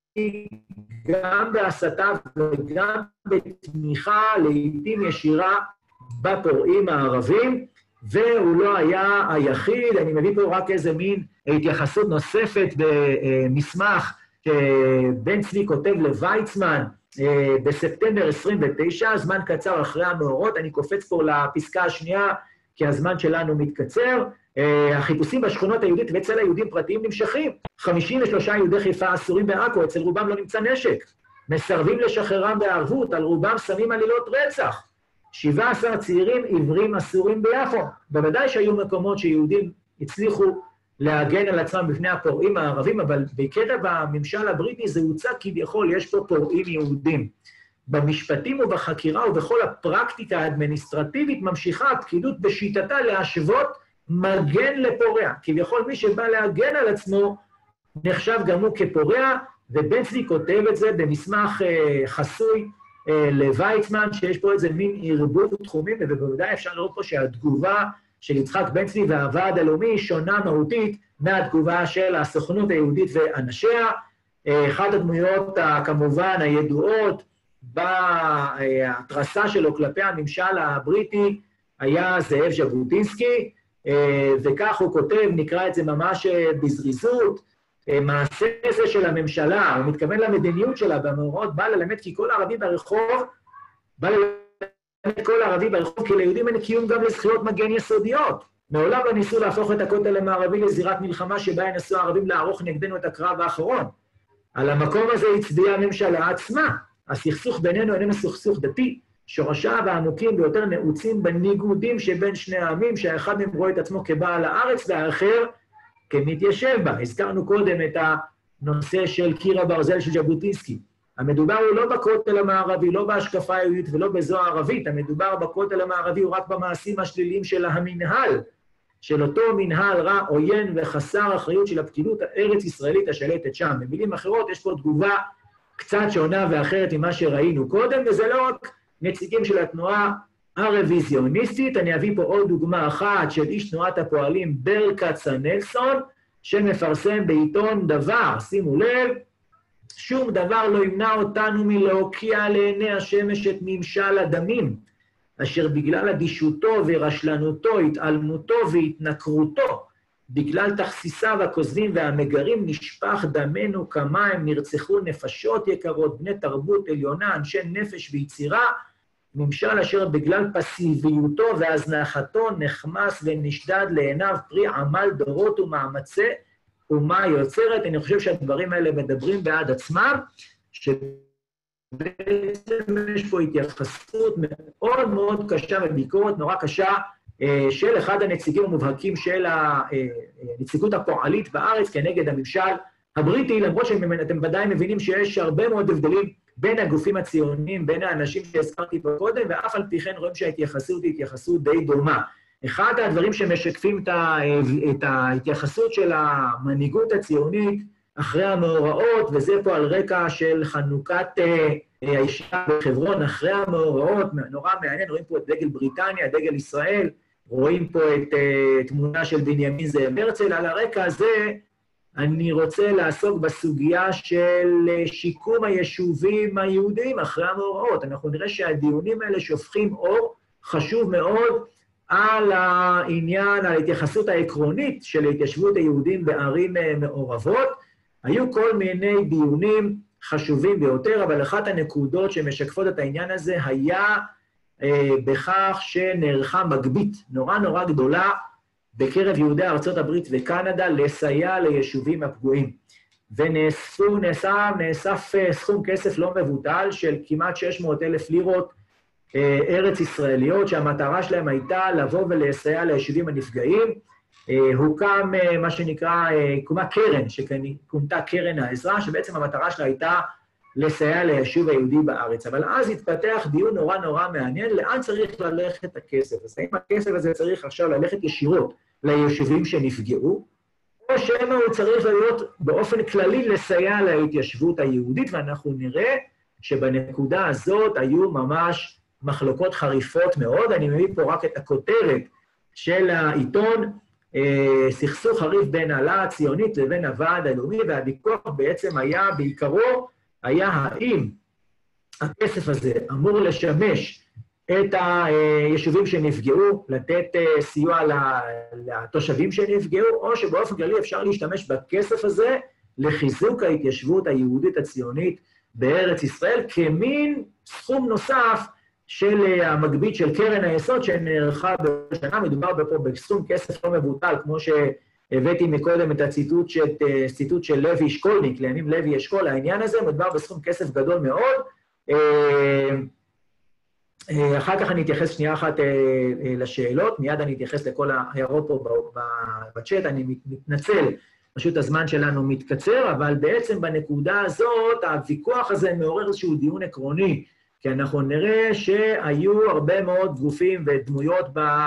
גם בהסתה וגם בתמיכה לעתים ישירה בפורעים הערבים, והוא לא היה היחיד. אני מביא פה רק איזה מין התייחסות נוספת במסמך שבן צבי כותב לויצמן בספטמבר עשרים ותשע, זמן קצר אחרי המאורעות. אני קופץ פה לפסקה השנייה, כי הזמן שלנו מתקצר. החיפושים בשכונות היהודית ואצל היהודים פרטיים נמשכים. חמישים ושלושה יהודי חיפה אסורים בעכו, אצל רובם לא נמצא נשק. מסרבים לשחררם בערבות, על רובם שמים עלילות רצח. שבעה עשר צעירים עיוורים אסורים ביפו. בוודאי שהיו מקומות שיהודים הצליחו להגן על עצמם בפני הפורעים הערבים, אבל בקרב הממשל הבריטי זה הוצא כביכול, יש פה פורעים יהודים. במשפטים ובחקירה ובכל הפרקטיקה האדמיניסטרטיבית ממשיכה הפקידות בשיטתה להשוות מגן לפורע. כביכול מי שבא להגן על עצמו נחשב גם הוא כפורע, ובן צבי כותב את זה במסמך אה, חסוי אה, לויצמן, שיש פה איזה מין ערבוב תחומים, ובוודאי אפשר לראות פה שהתגובה של יצחק בן צבי והוועד הלאומי שונה מהותית מהתגובה של הסוכנות היהודית ואנשיה. אה, אחת הדמויות אה, כמובן הידועות בהתרסה שלו כלפי הממשל הבריטי היה זאב ז'בוטינסקי, וכך הוא כותב, נקרא את זה ממש בזריזות, מעשה זה של הממשלה, הוא מתכוון למדיניות שלה במאורעות, בא ללמד כי כל ערבי ברחוב, בא ללמד כל ערבי ברחוב, כי ליהודים אין קיום גם לזכויות מגן יסודיות. מעולם לא ניסו להפוך את הכותל המערבי לזירת מלחמה שבה ינסו הערבים לערוך נגדנו את הקרב האחרון. על המקום הזה הצביעה הממשלה עצמה. הסכסוך בינינו איננו סכסוך דתי, שורשיו העמוקים ביותר נעוצים בניגודים שבין שני העמים, שהאחד מהם רואה את עצמו כבעל הארץ והאחר כמתיישב בה. הזכרנו קודם את הנושא של קיר הברזל של ז'בוטינסקי. המדובר הוא לא בכותל המערבי, לא בהשקפה היהודית ולא בזו הערבית, המדובר בכותל המערבי הוא רק במעשים השליליים של המנהל, של אותו מנהל רע, עוין וחסר אחריות של הפקידות הארץ ישראלית השלטת שם. במילים אחרות, יש פה תגובה קצת שונה ואחרת ממה שראינו קודם, וזה לא רק נציגים של התנועה הרוויזיוניסטית, אני אביא פה עוד דוגמה אחת של איש תנועת הפועלים ברל כצנלסון, שמפרסם בעיתון דבר, שימו לב, שום דבר לא ימנע אותנו מלהוקיע לעיני השמש את ממשל הדמים, אשר בגלל אדישותו ורשלנותו, התעלמותו והתנכרותו, בגלל תכסיסיו הכוזבים והמגרים נשפך דמנו כמים, נרצחו נפשות יקרות, בני תרבות עליונה, אנשי נפש ויצירה, ממשל אשר בגלל פסיביותו והזנחתו נחמס ונשדד לעיניו פרי עמל דורות ומאמצי אומה יוצרת. אני חושב שהדברים האלה מדברים בעד עצמם, שבעצם יש פה התייחסות מאוד מאוד קשה וביקורת נורא קשה של אחד הנציגים המובהקים של הנציגות הפועלית בארץ כנגד הממשל הבריטי, למרות שאתם ודאי מבינים שיש הרבה מאוד הבדלים בין הגופים הציוניים, בין האנשים שהזכרתי פה קודם, ואף על פי כן רואים שההתייחסות היא התייחסות די דומה. אחד הדברים שמשקפים את ההתייחסות של המנהיגות הציונית אחרי המאורעות, וזה פה על רקע של חנוכת הישיבה בחברון אחרי המאורעות, נורא מעניין, רואים פה את דגל בריטניה, דגל ישראל, רואים פה את תמונה של בנימין זאב הרצל. על הרקע הזה אני רוצה לעסוק בסוגיה של שיקום היישובים היהודיים אחרי המאורעות. אנחנו נראה שהדיונים האלה שופכים אור חשוב מאוד על העניין, על ההתייחסות העקרונית של ההתיישבות היהודים בערים מעורבות. היו כל מיני דיונים חשובים ביותר, אבל אחת הנקודות שמשקפות את העניין הזה היה אה, בכך שנערכה מגבית נורא נורא גדולה בקרב יהודי ארצות הברית וקנדה לסייע ליישובים הפגועים. ונאספו, נאסף, נאסף סכום כסף לא מבוטל של כמעט שש מאות אלף לירות אה, ארץ ישראליות, שהמטרה שלהם הייתה לבוא ולסייע ליישובים הנפגעים. אה, הוקם אה, מה שנקרא, אה, קומה קרן, שכונתה קרן העזרה, שבעצם המטרה שלה הייתה לסייע ליישוב היהודי בארץ. אבל אז התפתח דיון נורא נורא מעניין, לאן צריך ללכת הכסף? אז האם הכסף הזה צריך עכשיו ללכת ישירות ליישובים שנפגעו, או שמא הוא צריך להיות באופן כללי לסייע להתיישבות היהודית, ואנחנו נראה שבנקודה הזאת היו ממש מחלוקות חריפות מאוד. אני מביא פה רק את הכותרת של העיתון, סכסוך חריף בין העלה הציונית לבין הוועד הלאומי, והוויכוח בעצם היה בעיקרו, היה האם הכסף הזה אמור לשמש את היישובים שנפגעו, לתת סיוע לתושבים שנפגעו, או שבאופן כללי אפשר להשתמש בכסף הזה לחיזוק ההתיישבות היהודית הציונית בארץ ישראל, כמין סכום נוסף של המגבית של קרן היסוד שנערכה בשנה. מדובר פה בסכום כסף לא מבוטל, כמו שהבאתי מקודם את הציטוט של, ציטוט של לוי אשכולניק, לימים לוי אשכול. העניין הזה מדובר בסכום כסף גדול מאוד. אחר כך אני אתייחס שנייה אחת לשאלות, מיד אני אתייחס לכל ההערות פה בצ'אט, אני מתנצל, פשוט הזמן שלנו מתקצר, אבל בעצם בנקודה הזאת, הוויכוח הזה מעורר איזשהו דיון עקרוני, כי אנחנו נראה שהיו הרבה מאוד גופים ודמויות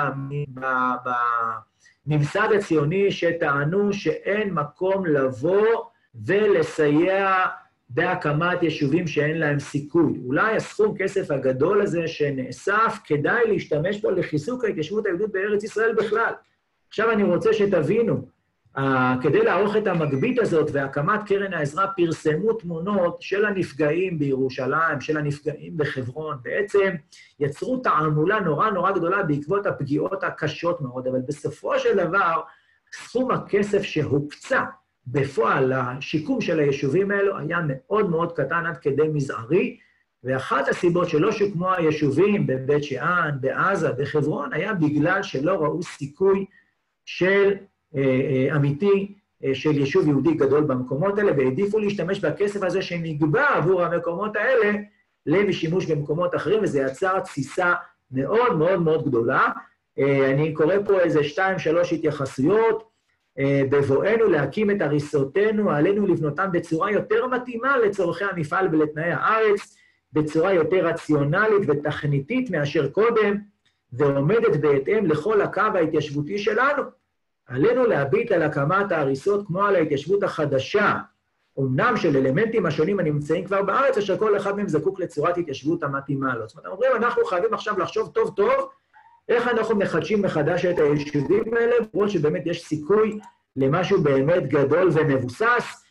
בממסד הציוני שטענו שאין מקום לבוא ולסייע בהקמת יישובים שאין להם סיכוי. אולי הסכום כסף הגדול הזה שנאסף, כדאי להשתמש בו לחיזוק ההתיישבות היהודית בארץ ישראל בכלל. עכשיו אני רוצה שתבינו, uh, כדי לערוך את המגבית הזאת והקמת קרן העזרה, פרסמו תמונות של הנפגעים בירושלים, של הנפגעים בחברון, בעצם יצרו תעמולה נורא נורא גדולה בעקבות הפגיעות הקשות מאוד, אבל בסופו של דבר, סכום הכסף שהוקצה בפועל השיקום של היישובים האלו היה מאוד מאוד קטן עד כדי מזערי, ואחת הסיבות שלא שוקמו היישובים בבית שאן, בעזה, בחברון, היה בגלל שלא ראו סיכוי של אה, אה, אמיתי אה, של יישוב יהודי גדול במקומות האלה, והעדיפו להשתמש בכסף הזה שנגבה עבור המקומות האלה לשימוש במקומות אחרים, וזה יצר תסיסה מאוד מאוד מאוד גדולה. אה, אני קורא פה איזה שתיים, שלוש התייחסויות. בבואנו להקים את הריסותינו, עלינו לבנותם בצורה יותר מתאימה לצורכי המפעל ולתנאי הארץ, בצורה יותר רציונלית ותכניתית מאשר קודם, ועומדת בהתאם לכל הקו ההתיישבותי שלנו. עלינו להביט על הקמת ההריסות כמו על ההתיישבות החדשה, אומנם של אלמנטים השונים הנמצאים כבר בארץ, אשר כל אחד מהם זקוק לצורת התיישבות המתאימה לו. זאת אומרת, אומרים, אנחנו חייבים עכשיו לחשוב טוב טוב, איך אנחנו מחדשים מחדש את היישובים האלה, ברור שבאמת יש סיכוי למשהו באמת גדול ומבוסס.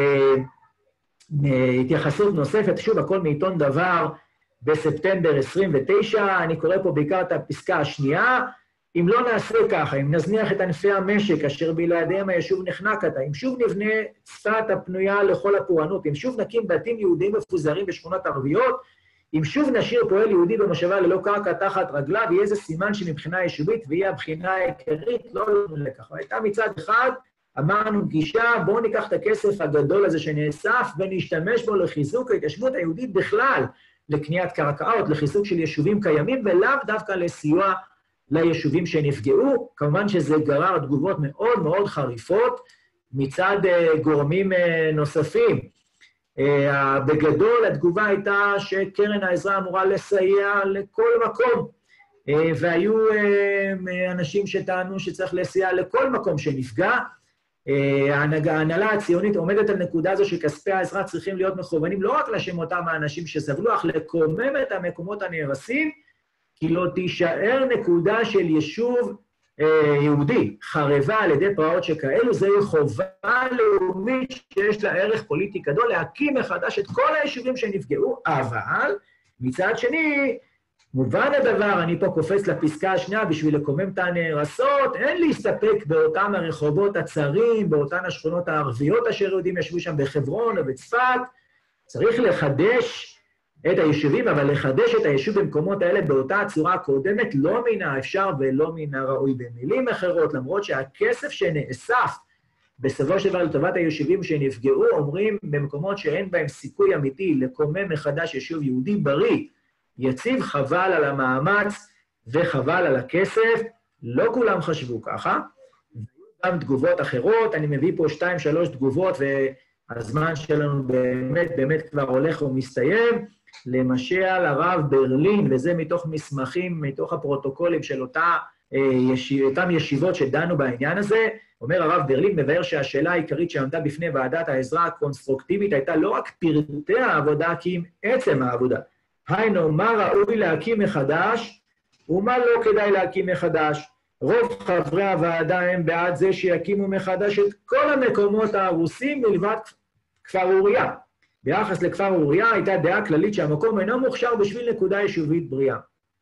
התייחסות נוספת, שוב, הכל מעיתון דבר בספטמבר עשרים ותשע, אני קורא פה בעיקר את הפסקה השנייה, אם לא נעשה ככה, אם נזניח את ענפי המשק, אשר בלעדיהם היישוב נחנק עתה, אם שוב נבנה צפת הפנויה לכל הפורענות, אם שוב נקים בתים יהודיים מפוזרים בשכונות ערביות, אם שוב נשאיר פועל יהודי במושבה ללא קרקע תחת רגליו, יהיה זה סימן שמבחינה יישובית, ויהיה הבחינה העיקרית, לא לנו לקח. הייתה מצד אחד, אמרנו גישה, בואו ניקח את הכסף הגדול הזה שנאסף, ונשתמש בו לחיזוק ההתיישבות היהודית בכלל, לקניית קרקעות, לחיזוק של יישובים קיימים, ולאו דווקא לסיוע ליישובים שנפגעו. כמובן שזה גרר תגובות מאוד מאוד חריפות מצד גורמים נוספים. בגדול התגובה הייתה שקרן העזרה אמורה לסייע לכל מקום, והיו אנשים שטענו שצריך לסייע לכל מקום שנפגע. ההנהלה הציונית עומדת על נקודה הזו שכספי העזרה צריכים להיות מכוונים לא רק לשם אותם האנשים שסבלו, אך לקומם את המקומות הנהרסים, כי לא תישאר נקודה של יישוב אה, יהודי חרבה על ידי פרעות שכאלו, זוהי חובה לאומית שיש לה ערך פוליטי גדול, להקים מחדש את כל היישובים שנפגעו, אבל מצד שני, מובן הדבר, אני פה קופץ לפסקה השנייה בשביל לקומם את הנהרסות, אין להסתפק באותם הרחובות הצרים, באותן השכונות הערביות אשר יהודים ישבו שם בחברון ובצפת, צריך לחדש את היישובים, אבל לחדש את היישוב במקומות האלה באותה הצורה הקודמת, לא מן האפשר ולא מן הראוי. במילים אחרות, למרות שהכסף שנאסף בסופו של דבר לטובת היישובים שנפגעו, אומרים במקומות שאין בהם סיכוי אמיתי לקומם מחדש יישוב יהודי בריא, יציב, חבל על המאמץ וחבל על הכסף. לא כולם חשבו ככה, גם תגובות אחרות, אני מביא פה שתיים, שלוש תגובות, והזמן שלנו באמת, באמת כבר הולך ומסתיים. למשל, הרב ברלין, וזה מתוך מסמכים, מתוך הפרוטוקולים של אותה, ישיב, אותם ישיבות שדנו בעניין הזה, אומר הרב ברלין, מבאר שהשאלה העיקרית שעמדה בפני ועדת העזרה הקונסטרוקטיבית הייתה לא רק פרטי העבודה, כי אם עצם העבודה. היינו, מה ראוי להקים מחדש, ומה לא כדאי להקים מחדש. רוב חברי הוועדה הם בעד זה שיקימו מחדש את כל המקומות ההרוסים מלבד כפר אוריה. ביחס לכפר אוריה הייתה דעה כללית שהמקום אינו מוכשר בשביל נקודה יישובית בריאה.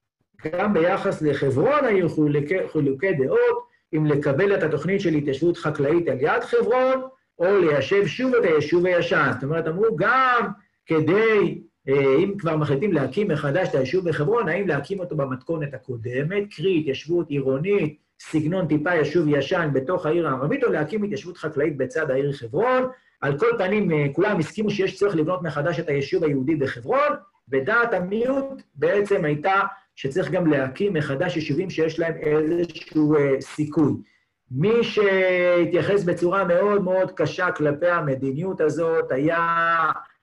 גם ביחס לחברון היו חילוקי דעות, אם לקבל את התוכנית של התיישבות חקלאית על יד חברון, או ליישב שוב את היישוב הישן. זאת אומרת, אמרו גם כדי, אם כבר מחליטים להקים מחדש את היישוב בחברון, האם להקים אותו במתכונת הקודמת, קרי התיישבות עירונית, סגנון טיפה יישוב ישן בתוך העיר הערבית, או להקים התיישבות חקלאית בצד העיר חברון. על כל פנים, כולם הסכימו שיש צורך לבנות מחדש את היישוב היהודי בחברון, ודעת המיעוט בעצם הייתה שצריך גם להקים מחדש יישובים שיש להם איזשהו סיכוי. מי שהתייחס בצורה מאוד מאוד קשה כלפי המדיניות הזאת, היה,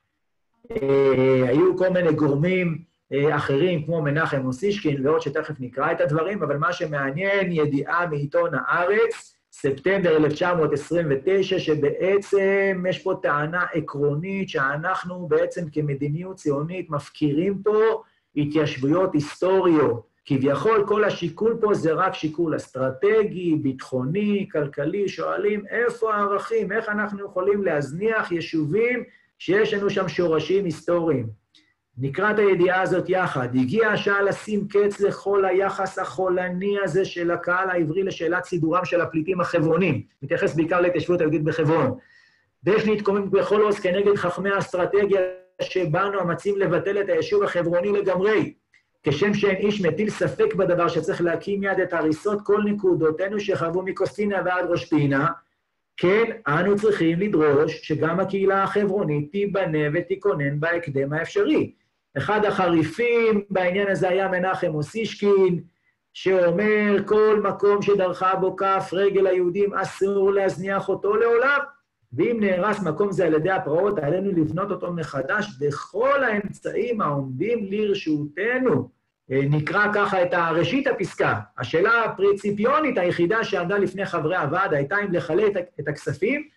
היו כל מיני גורמים אחרים, כמו מנחם אוסישקין, ועוד שתכף נקרא את הדברים, אבל מה שמעניין, ידיעה מעיתון הארץ, ספטמבר אלף תשע מאות עשרים ותשע, שבעצם יש פה טענה עקרונית שאנחנו בעצם כמדיניות ציונית מפקירים פה התיישבויות היסטוריות. כביכול כל השיקול פה זה רק שיקול אסטרטגי, ביטחוני, כלכלי, שואלים איפה הערכים, איך אנחנו יכולים להזניח יישובים שיש לנו שם שורשים היסטוריים. נקרא את הידיעה הזאת יחד. הגיעה השעה לשים קץ לכל היחס החולני הזה של הקהל העברי לשאלת סידורם של הפליטים החברונים. מתייחס בעיקר להתיישבות היהודית בחברון. ויש להתקומם בכל עוז כנגד חכמי האסטרטגיה שבאנו המציעים לבטל את היישוב החברוני לגמרי. כשם שאין איש מטיל ספק בדבר שצריך להקים מיד את הריסות כל נקודותינו שחרבו מקוסטינה ועד ראש פינה, כן, אנו צריכים לדרוש שגם הקהילה החברונית תיבנה ותיכונן בהקדם האפשרי. אחד החריפים בעניין הזה היה מנחם אוסישקין, שאומר כל מקום שדרכה בו כף רגל היהודים אסור להזניח אותו לעולם, ואם נהרס מקום זה על ידי הפרעות, עלינו לבנות אותו מחדש בכל האמצעים העומדים לרשותנו. נקרא ככה את ראשית הפסקה. השאלה הפרינציפיונית היחידה שעמדה לפני חברי הוועד הייתה אם לחלק את הכספים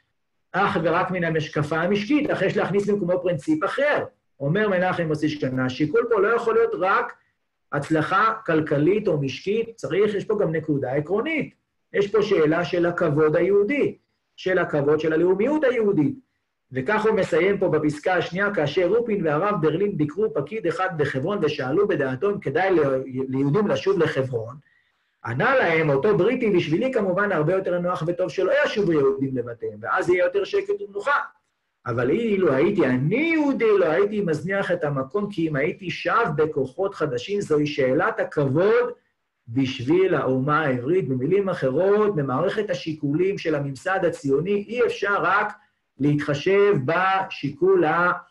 אך ורק מן המשקפה המשקית, אך יש להכניס במקומו פרינציפ אחר. אומר מנחם מוסיס שכנה, השיקול פה לא יכול להיות רק הצלחה כלכלית או משקית, צריך, יש פה גם נקודה עקרונית. יש פה שאלה של הכבוד היהודי, של הכבוד של הלאומיות היהודית. וכך הוא מסיים פה בפסקה השנייה, כאשר רופין והרב ברלין ביקרו פקיד אחד בחברון ושאלו בדעתו אם כדאי ליהודים לשוב לחברון, ענה להם, אותו בריטי, בשבילי כמובן הרבה יותר נוח וטוב שלא ישובו יהודים לבתיהם, ואז יהיה יותר שקט ומנוחה. אבל אילו הייתי אני יהודי, לא הייתי מזניח את המקום, כי אם הייתי שב בכוחות חדשים, זוהי שאלת הכבוד בשביל האומה העברית. במילים אחרות, במערכת השיקולים של הממסד הציוני, אי אפשר רק להתחשב בשיקול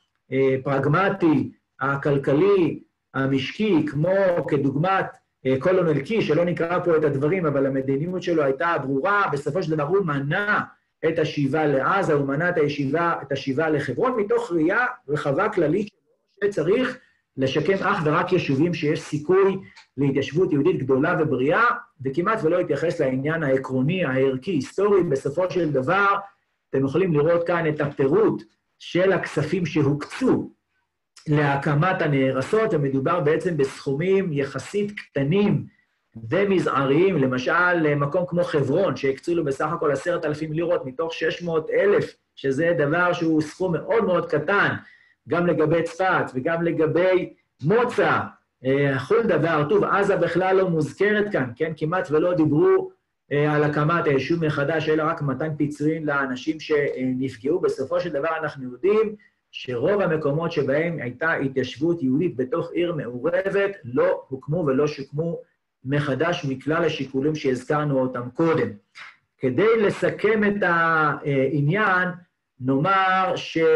הפרגמטי, הכלכלי, המשקי, כמו כדוגמת קולונל קיש, שלא נקרא פה את הדברים, אבל המדיניות שלו הייתה ברורה, בסופו של דבר הוא מנע את השיבה לעזה, הוא מנע את השיבה, את השיבה לחברון, מתוך ראייה רחבה כללית שצריך לשקם אך ורק יישובים שיש סיכוי להתיישבות יהודית גדולה ובריאה, וכמעט ולא התייחס לעניין העקרוני, הערכי, היסטורי. בסופו של דבר, אתם יכולים לראות כאן את הפירוט של הכספים שהוקצו להקמת הנהרסות, ומדובר בעצם בסכומים יחסית קטנים ומזעריים, למשל מקום כמו חברון, שהקצו לו בסך הכל עשרת אלפים לירות מתוך שש מאות אלף, שזה דבר שהוא סכום מאוד מאוד קטן, גם לגבי צפת וגם לגבי מוצא, כל דבר. טוב, עזה בכלל לא מוזכרת כאן, כן? כמעט ולא דיברו על הקמת היישוב מחדש, אלא רק מתן פיצויים לאנשים שנפגעו. בסופו של דבר אנחנו יודעים שרוב המקומות שבהם הייתה התיישבות יהודית בתוך עיר מעורבת, לא הוקמו ולא שוקמו מחדש מכלל השיקולים שהזכרנו אותם קודם. כדי לסכם את העניין, נאמר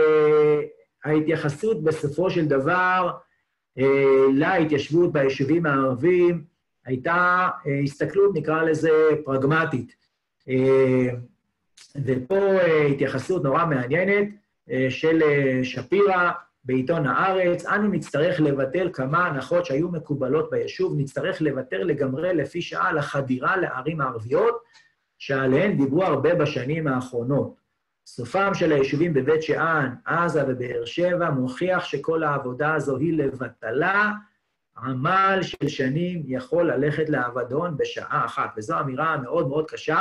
שההתייחסות בסופו של דבר להתיישבות ביישובים הערבים הייתה הסתכלות, נקרא לזה, פרגמטית. ופה התייחסות נורא מעניינת של שפירא בעיתון הארץ, אנו נצטרך לבטל כמה הנחות שהיו מקובלות ביישוב, נצטרך לוותר לגמרי לפי שעה לחדירה לערים הערביות, שעליהן דיברו הרבה בשנים האחרונות. סופם של היישובים בבית שאן, עזה ובאר שבע, מוכיח שכל העבודה הזו היא לבטלה, עמל של שנים יכול ללכת לאבדון בשעה אחת. וזו אמירה מאוד מאוד קשה,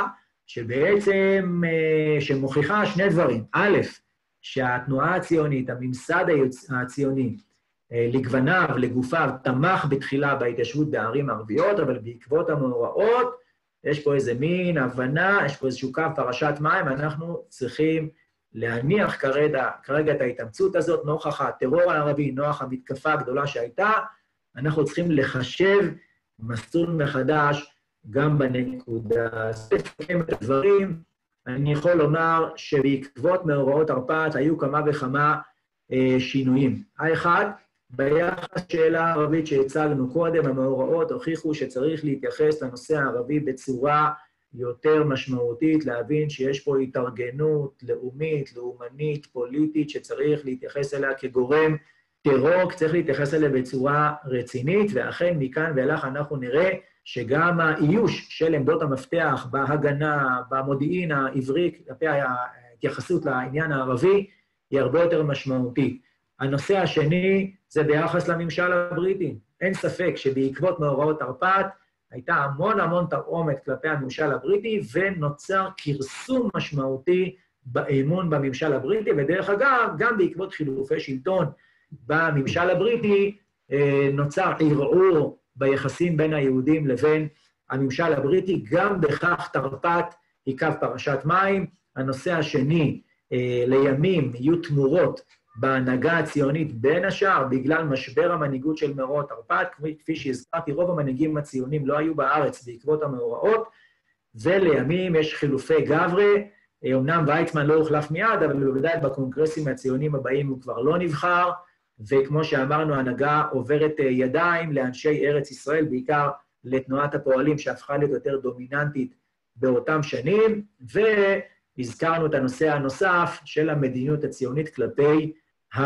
שבעצם, שמוכיחה שני דברים. א', שהתנועה הציונית, הממסד הציוני, לגווניו, לגופיו, תמך בתחילה בהתיישבות בערים ערביות, אבל בעקבות המאורעות, יש פה איזה מין הבנה, יש פה איזשהו קו פרשת מים, אנחנו צריכים להניח כרגע, כרגע את ההתאמצות הזאת, נוכח הטרור הערבי, נוכח המתקפה הגדולה שהייתה, אנחנו צריכים לחשב מסלול מחדש גם בנקודה. אז לסכם את הדברים, אני יכול לומר שבעקבות מאורעות תרפ"ט היו כמה וכמה אה, שינויים. האחד, ביחס שאלה הערבית שהצגנו קודם, המאורעות הוכיחו שצריך להתייחס לנושא הערבי בצורה יותר משמעותית, להבין שיש פה התארגנות לאומית, לאומנית, פוליטית, שצריך להתייחס אליה כגורם טרור, צריך להתייחס אליה בצורה רצינית, ואכן מכאן ואילך אנחנו נראה שגם האיוש של עמדות המפתח בהגנה, במודיעין העברי, כלפי ההתייחסות לעניין הערבי, היא הרבה יותר משמעותית. הנושא השני זה ביחס לממשל הבריטי. אין ספק שבעקבות מאורעות תרפ"ט הייתה המון המון תרעומת כלפי הממשל הבריטי, ונוצר כרסום משמעותי באמון בממשל הבריטי, ודרך אגב, גם בעקבות חילופי שלטון בממשל הבריטי, נוצר ערעור ביחסים בין היהודים לבין הממשל הבריטי, גם בכך תרפ"ט היא קו פרשת מים. הנושא השני, לימים יהיו תמורות בהנהגה הציונית בין השאר, בגלל משבר המנהיגות של מאורעות תרפ"ט, כפי שהזכרתי, רוב המנהיגים הציונים לא היו בארץ בעקבות המאורעות, ולימים יש חילופי גברי, אמנם ויצמן לא הוחלף מיד, אבל בוודאי בקונגרסים הציונים הבאים הוא כבר לא נבחר, וכמו שאמרנו, ההנהגה עוברת ידיים לאנשי ארץ ישראל, בעיקר לתנועת הפועלים שהפכה להיות יותר דומיננטית באותם שנים, והזכרנו את הנושא הנוסף של המדיניות הציונית כלפי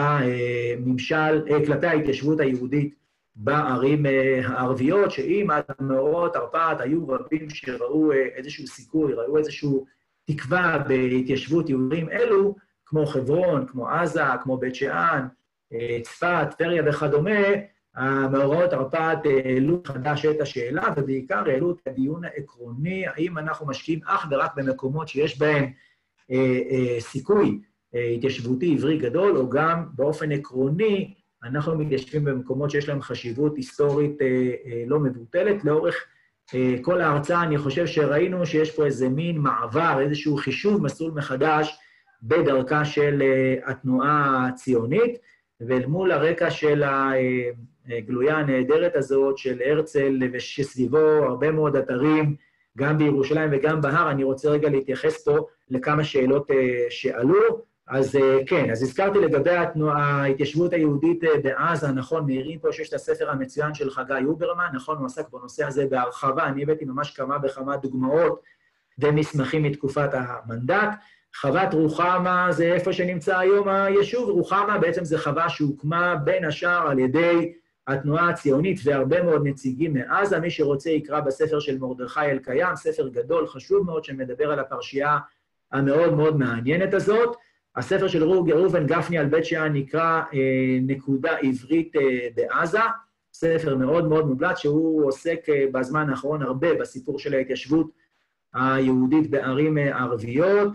הממשל, כלפי ההתיישבות היהודית בערים הערביות, שאם עד מאורעות תרפ"ט היו רבים שראו איזשהו סיכוי, ראו איזשהו תקווה בהתיישבות יהודים אלו, כמו חברון, כמו עזה, כמו בית שאן, צפת, טבריה וכדומה, המאורעות תרפ"ט העלו חדש את השאלה, ובעיקר העלו את הדיון העקרוני, האם אנחנו משקיעים אך ורק במקומות שיש בהם אה, אה, סיכוי אה, התיישבותי עברי גדול, או גם באופן עקרוני, אנחנו מתיישבים במקומות שיש להם חשיבות היסטורית אה, אה, לא מבוטלת. לאורך אה, כל ההרצאה אני חושב שראינו שיש פה איזה מין מעבר, איזשהו חישוב מסלול מחדש בדרכה של אה, התנועה הציונית, ואל מול הרקע של הגלויה הנהדרת הזאת של הרצל ושסביבו הרבה מאוד אתרים, גם בירושלים וגם בהר, אני רוצה רגע להתייחס פה לכמה שאלות שעלו. אז כן, אז הזכרתי לגבי התנועה, ההתיישבות היהודית בעזה, נכון, מעירים פה שיש את הספר המצוין של חגי אוברמן, נכון, הוא עסק בנושא הזה בהרחבה, אני הבאתי ממש כמה וכמה דוגמאות ומסמכים מתקופת המנדט. חוות רוחמה זה איפה שנמצא היום היישוב. רוחמה בעצם זה חווה שהוקמה בין השאר על ידי התנועה הציונית והרבה מאוד נציגים מעזה. מי שרוצה יקרא בספר של מרדכי אלקיים, ספר גדול, חשוב מאוד, שמדבר על הפרשייה המאוד מאוד מעניינת הזאת. הספר של ראובן גפני על בית שאן נקרא אה, נקודה עברית אה, בעזה, ספר מאוד מאוד מובלט, שהוא עוסק אה, בזמן האחרון הרבה בסיפור של ההתיישבות היהודית בערים אה, ערביות.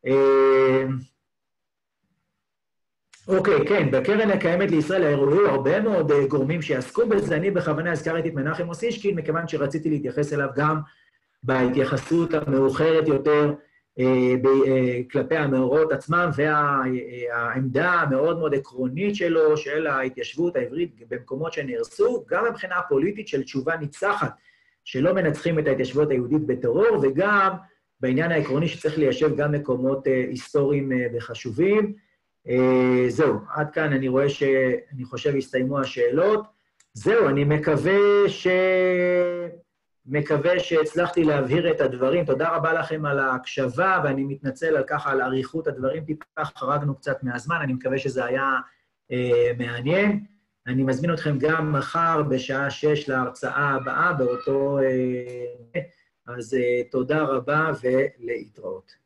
אוקיי, כן, בקרן הקיימת לישראל היו הרבה מאוד גורמים שיעסקו בזה. אני בכוונה הזכרתי את מנחם אוסישקין, מכיוון שרציתי להתייחס אליו גם בהתייחסות המאוחרת יותר כלפי המאורעות עצמם, והעמדה המאוד מאוד עקרונית שלו, של ההתיישבות העברית במקומות שנהרסו, גם מבחינה הפוליטית של תשובה ניצחת, שלא מנצחים את ההתיישבות היהודית בטרור, וגם בעניין העקרוני שצריך ליישב גם מקומות היסטוריים וחשובים. זהו, עד כאן אני רואה שאני חושב הסתיימו השאלות. זהו, אני מקווה ש... מקווה שהצלחתי להבהיר את הדברים. תודה רבה לכם על ההקשבה, ואני מתנצל על ככה, על עריכות הדברים. טיפה חרגנו קצת מהזמן, אני מקווה שזה היה אה, מעניין. אני מזמין אתכם גם מחר בשעה שש להרצאה הבאה באותו... אה, אז תודה רבה ולהתראות.